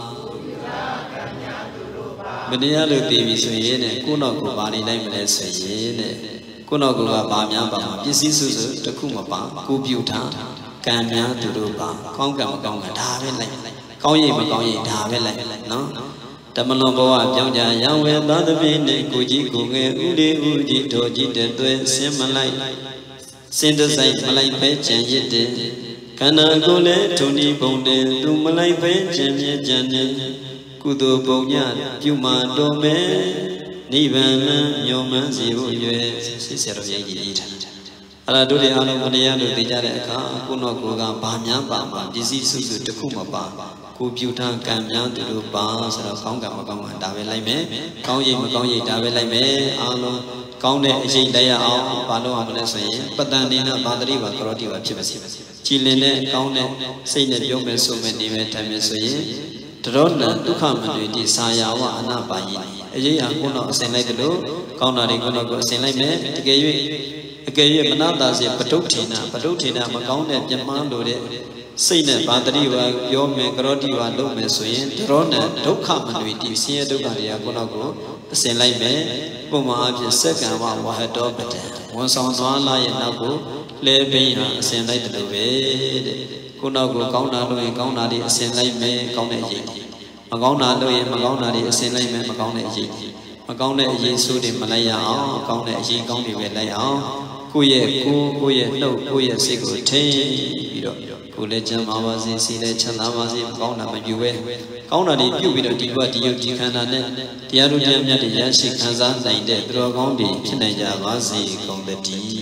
မတရားလို့တည်ပြီဆိုရင်တဲ့ကုဏုကိုပါနေလိုက်မလဲဆိုရင်တဲ့ကုဏုကိုကပါများပါမှာပစ္စည်းစုစုတစ်ခုမပါကိုပြုထားကံများသူတို့ပါကောင်းကံမကောင်းကံဒါပဲလိုက်ကောင်းရင်မကောင်းရင်ဒါပဲလိုက်နော်တမလွန်ဘဝပြောင်းကြရံဝဲသာသပိနေကိုကြီးကိုငယ်ဥလေးဥကြီးတော်ကြီးတဲ့သွဲဆင်းမလိုက်စင်တဆိုင်မလိုက်ပဲကြံရစ်တယ်ခန္ဓာကိုယ်လည်းထုံဒီပုံတယ်သူမလိုက်ပဲကြံမြဲကြံတယ်ကုသိုလ်ပုံညပြုမာတော်မယ်နိဗ္ဗာန်ညောမှန်းစီဖို့ရွယ်ဆီဆရာတော်ရဲ့ရည်ရည်ထားအဲ့ဒါတို့တွေအားလုံးမတရားလို့သိကြတဲ့အခါကိုနောကိုကဘာများပါမှာပစ္စည်းစုစုတစ်ခုမပါကိုပြုထားကံများသူတို့ပါဆိုတော့ကောင်းကံမကောင်းကံဒါပဲလိုက်မယ်ကောင်းရိပ်မကောင်းရိပ်ဒါပဲလိုက်မယ်အားလုံးကောင်းတဲ့အရေးလိုက်ရအောင်ဘာလို့အောင်လဲဆိုရင်ပတန်နေနဲ့ဘာတိပါကရောတိပါဖြစ်ပါစေကြည်လင်တဲ့ကောင်းတဲ့စိတ်နဲ့ပြောမယ်ဆိုမယ်နေမယ်ထိုင်မယ်ဆိုရင်တရောနံဒုက္ခမနွေတိသာယာဝအနာပါယိအရေးဟာကိုတော့အစင်လိုက်တယ်လို့ကောင်းတာတွေကိုတော့ကိုအစင်လိုက်မယ်တကယ်၍အကယ်၍မနာတာစေပတုဋ္ဌိနာပတုဋ္ဌိနာမကောင်းတဲ့ပြမန်းလို့တဲ့စိတ်နဲ့ဘာတိဝါပြောမယ်ကရောတိဝါလုပ်မယ်ဆိုရင်တရောနံဒုက္ခမနွေတိဆင်းရဲဒုက္ခတွေကကိုတော့ကို xin lấy mẹ bộ mà áp sẽ cả vào và hết đó bật muốn xong nó lại nào cũng lê bì hà xin lấy từ về cô nào cũng có nào đôi có nào đi xin lấy mẹ có này gì mà có nào đôi mà có nào đi xin lấy mẹ mà có này gì mà con này gì số điểm mà lấy áo con này gì con đi về lấy áo cô ye cô cô ye đâu cô ye sẽ có thế rồi cô lấy chân máu vào gì xí lấy chân áo vào gì con nào mà yêu về con nào đi yêu về rồi đi qua đi yêu đi khăn này đi ăn rồi nhắm nhắm đi ăn xí khăn ra này để rồi con đi trên này ra vào gì con để đi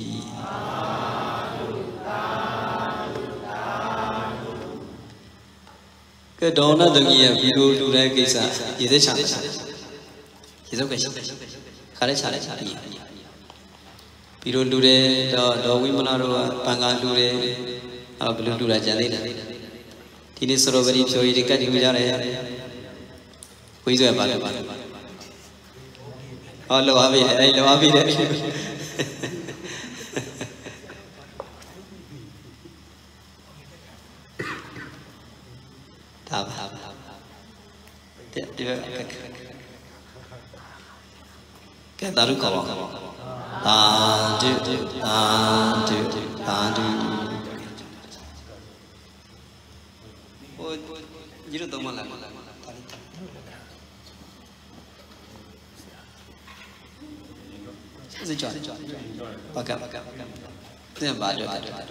cái đó nó được gì ví dụ như là cái啥也在想也在想看来查来查đi ví dụ như là đó đó quý môn nào bằng ăn như là à ví dụ như là chẳng đấy thì nên strawberry chơi đi cái gì ra đấy quý rồi bạn bạn à lâu à về đây lâu à về đây tháp tháp cái đó được không? Ta du ta du ta du. Ôi, gì đó tao mà làm. Gì chọn? Bác cả bác cả. Thế là bà được.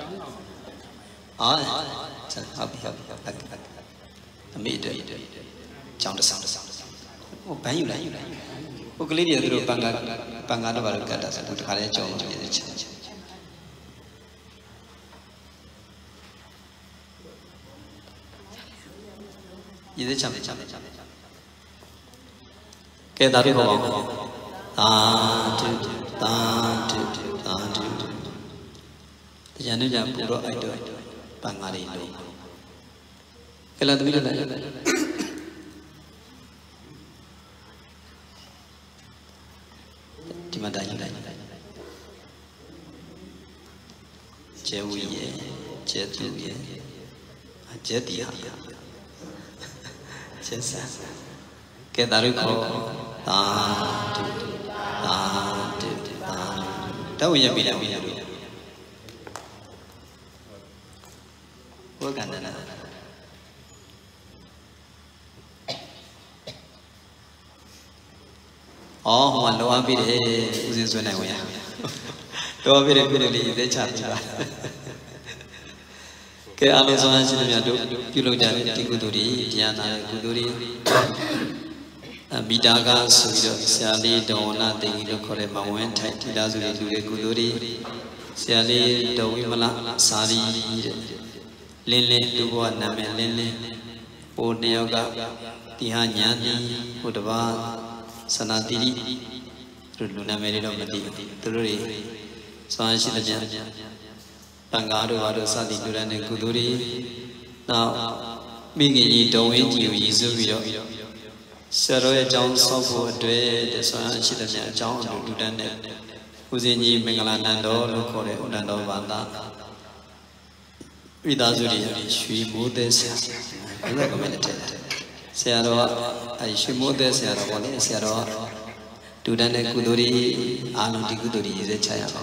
À, chắc hợp hợp hợp hợp. Mỹ được. Chọn được xong được xong. Ô, bán nhiều đấy. Ô, cái lý do bằng bằng ăn nó vào cái đó, tôi khai ra cho mọi người chơi. Gì đấy chăm chăm chăm. Cái đó được không? Ta tu ta tu ta tu. Thì giờ nếu giờ phụ đồ ai được bằng ăn đi luôn. Cái là tôi biết là mà đại như đại chế uy ye chế tu ye chế ti ha chế sa cái đó được không ta tu ta tu ta đâu như bị làm bị làm có cả nàyอ๋อ mà lâu ăn bị để uống rượu này vậy à? Lâu ăn bị để bị để đi để chặt đi ba. Cái anh ấy nói chuyện với nhau, kiểu lúc nào thì cứ đuổi đi, nhà nào cứ đuổi đi. Bị đá ga sụi rồi, xe đi đâu na đi được khỏi mà muốn thay thì đã rồi đuổi cứ đuổi đi. Xe đi đâu mà là sari lên lên tu qua nằm lên lên. Ôn neo ga thì hà nhã đi, ôn đó Sanatiri, Luna Merido Mati, Turi, Sanshita, Bangaru, Sadi Duran and Kuduri. Now, Biggie doing you, Yizu, Saroya John Sofu, Dre, the Sanshita, John Dudan, Uzini, Mengalanando, Lokore, Udando Vanda. Vidazuri, she moved this. I'm not going to tell you. Searo, I should move the Searo, Searo, Dudane Kuduri, Anuti Kuduri is a child.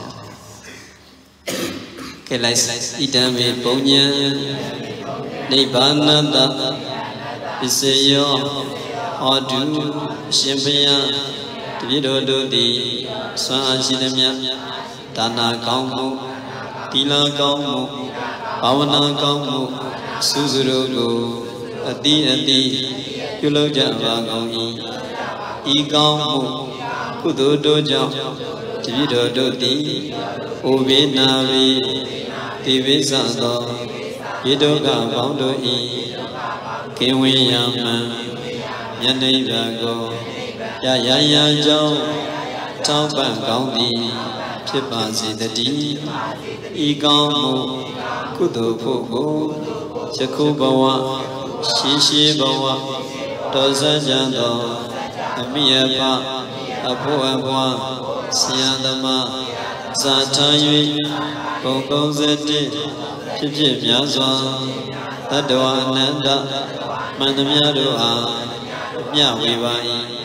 Kelais, Idame, Bonia, Nibananda, Isayo, Odu, Shimpia, Vido Dudi, Swanshinemia, Dana Kamu, Tila Kamu, Pavana Kamu, Suzurugo. Ati ati, you love Java Goni, Ikamu, Kudo Doja, Tivido Dodi, Ubi Navi, Tivisado, Yidoga Bondo E, Kiwi Yaman, Yanivago, Yaya Joe, Tauban Gondi, Tipasi the D, Ikamu, Kudo Pogo, Jakubawa. Shishi Bawa, Doza Jando, Amiyapa, Apuapa, Siandama, Zatayui, Koko Zeti, Chichi Miazwa, Adwa Nanda, Manamiadua, Yawibai,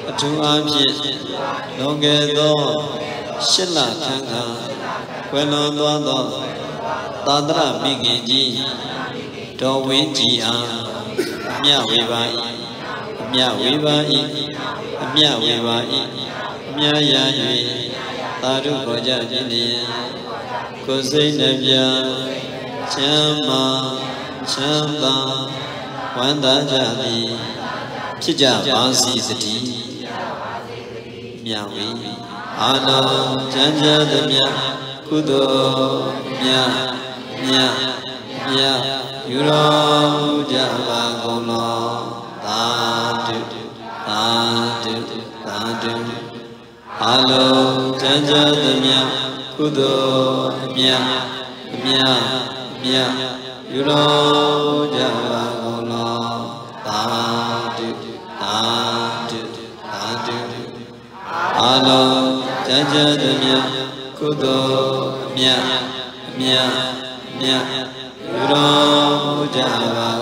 အထူးအားဖြင့်လွန်ခဲ့သောရှစ်လခန့်ကကွယ်လွန်သွားသောသာသနာမိခင်ကြီးတော်ဝင်းကြည်အားအမြဝေပါ၏အမြဝေပါ၏အမြဝေပါ၏အမြရာ၍သာဓုခေါ်ကြခြင်းဖြင့်ကိုယ်စိတ်နှပြချမ်းသာချမ်းသာဝမ်းသာကြသည်ဖြစ်ကြပါစေတည်းမြဝေအာနောကျမ်းကြသမျှကုသိုလ်မြတ်မြတ်မြတ်ယူတော်မူကြပါကုန်လောသာဓုသာဓုသာဓုအာလောကျမ်းကြသမျှကုသိုလ်မြတ်မြတ်မြတ်ယူတော်မူကြပါကုန်လောသာဓုသာဓုသာဓုအာလောကျမ်းကြသမျှကုသိုလ်မြတ်မြတ်မြတ်ယူတော်မူကြပါ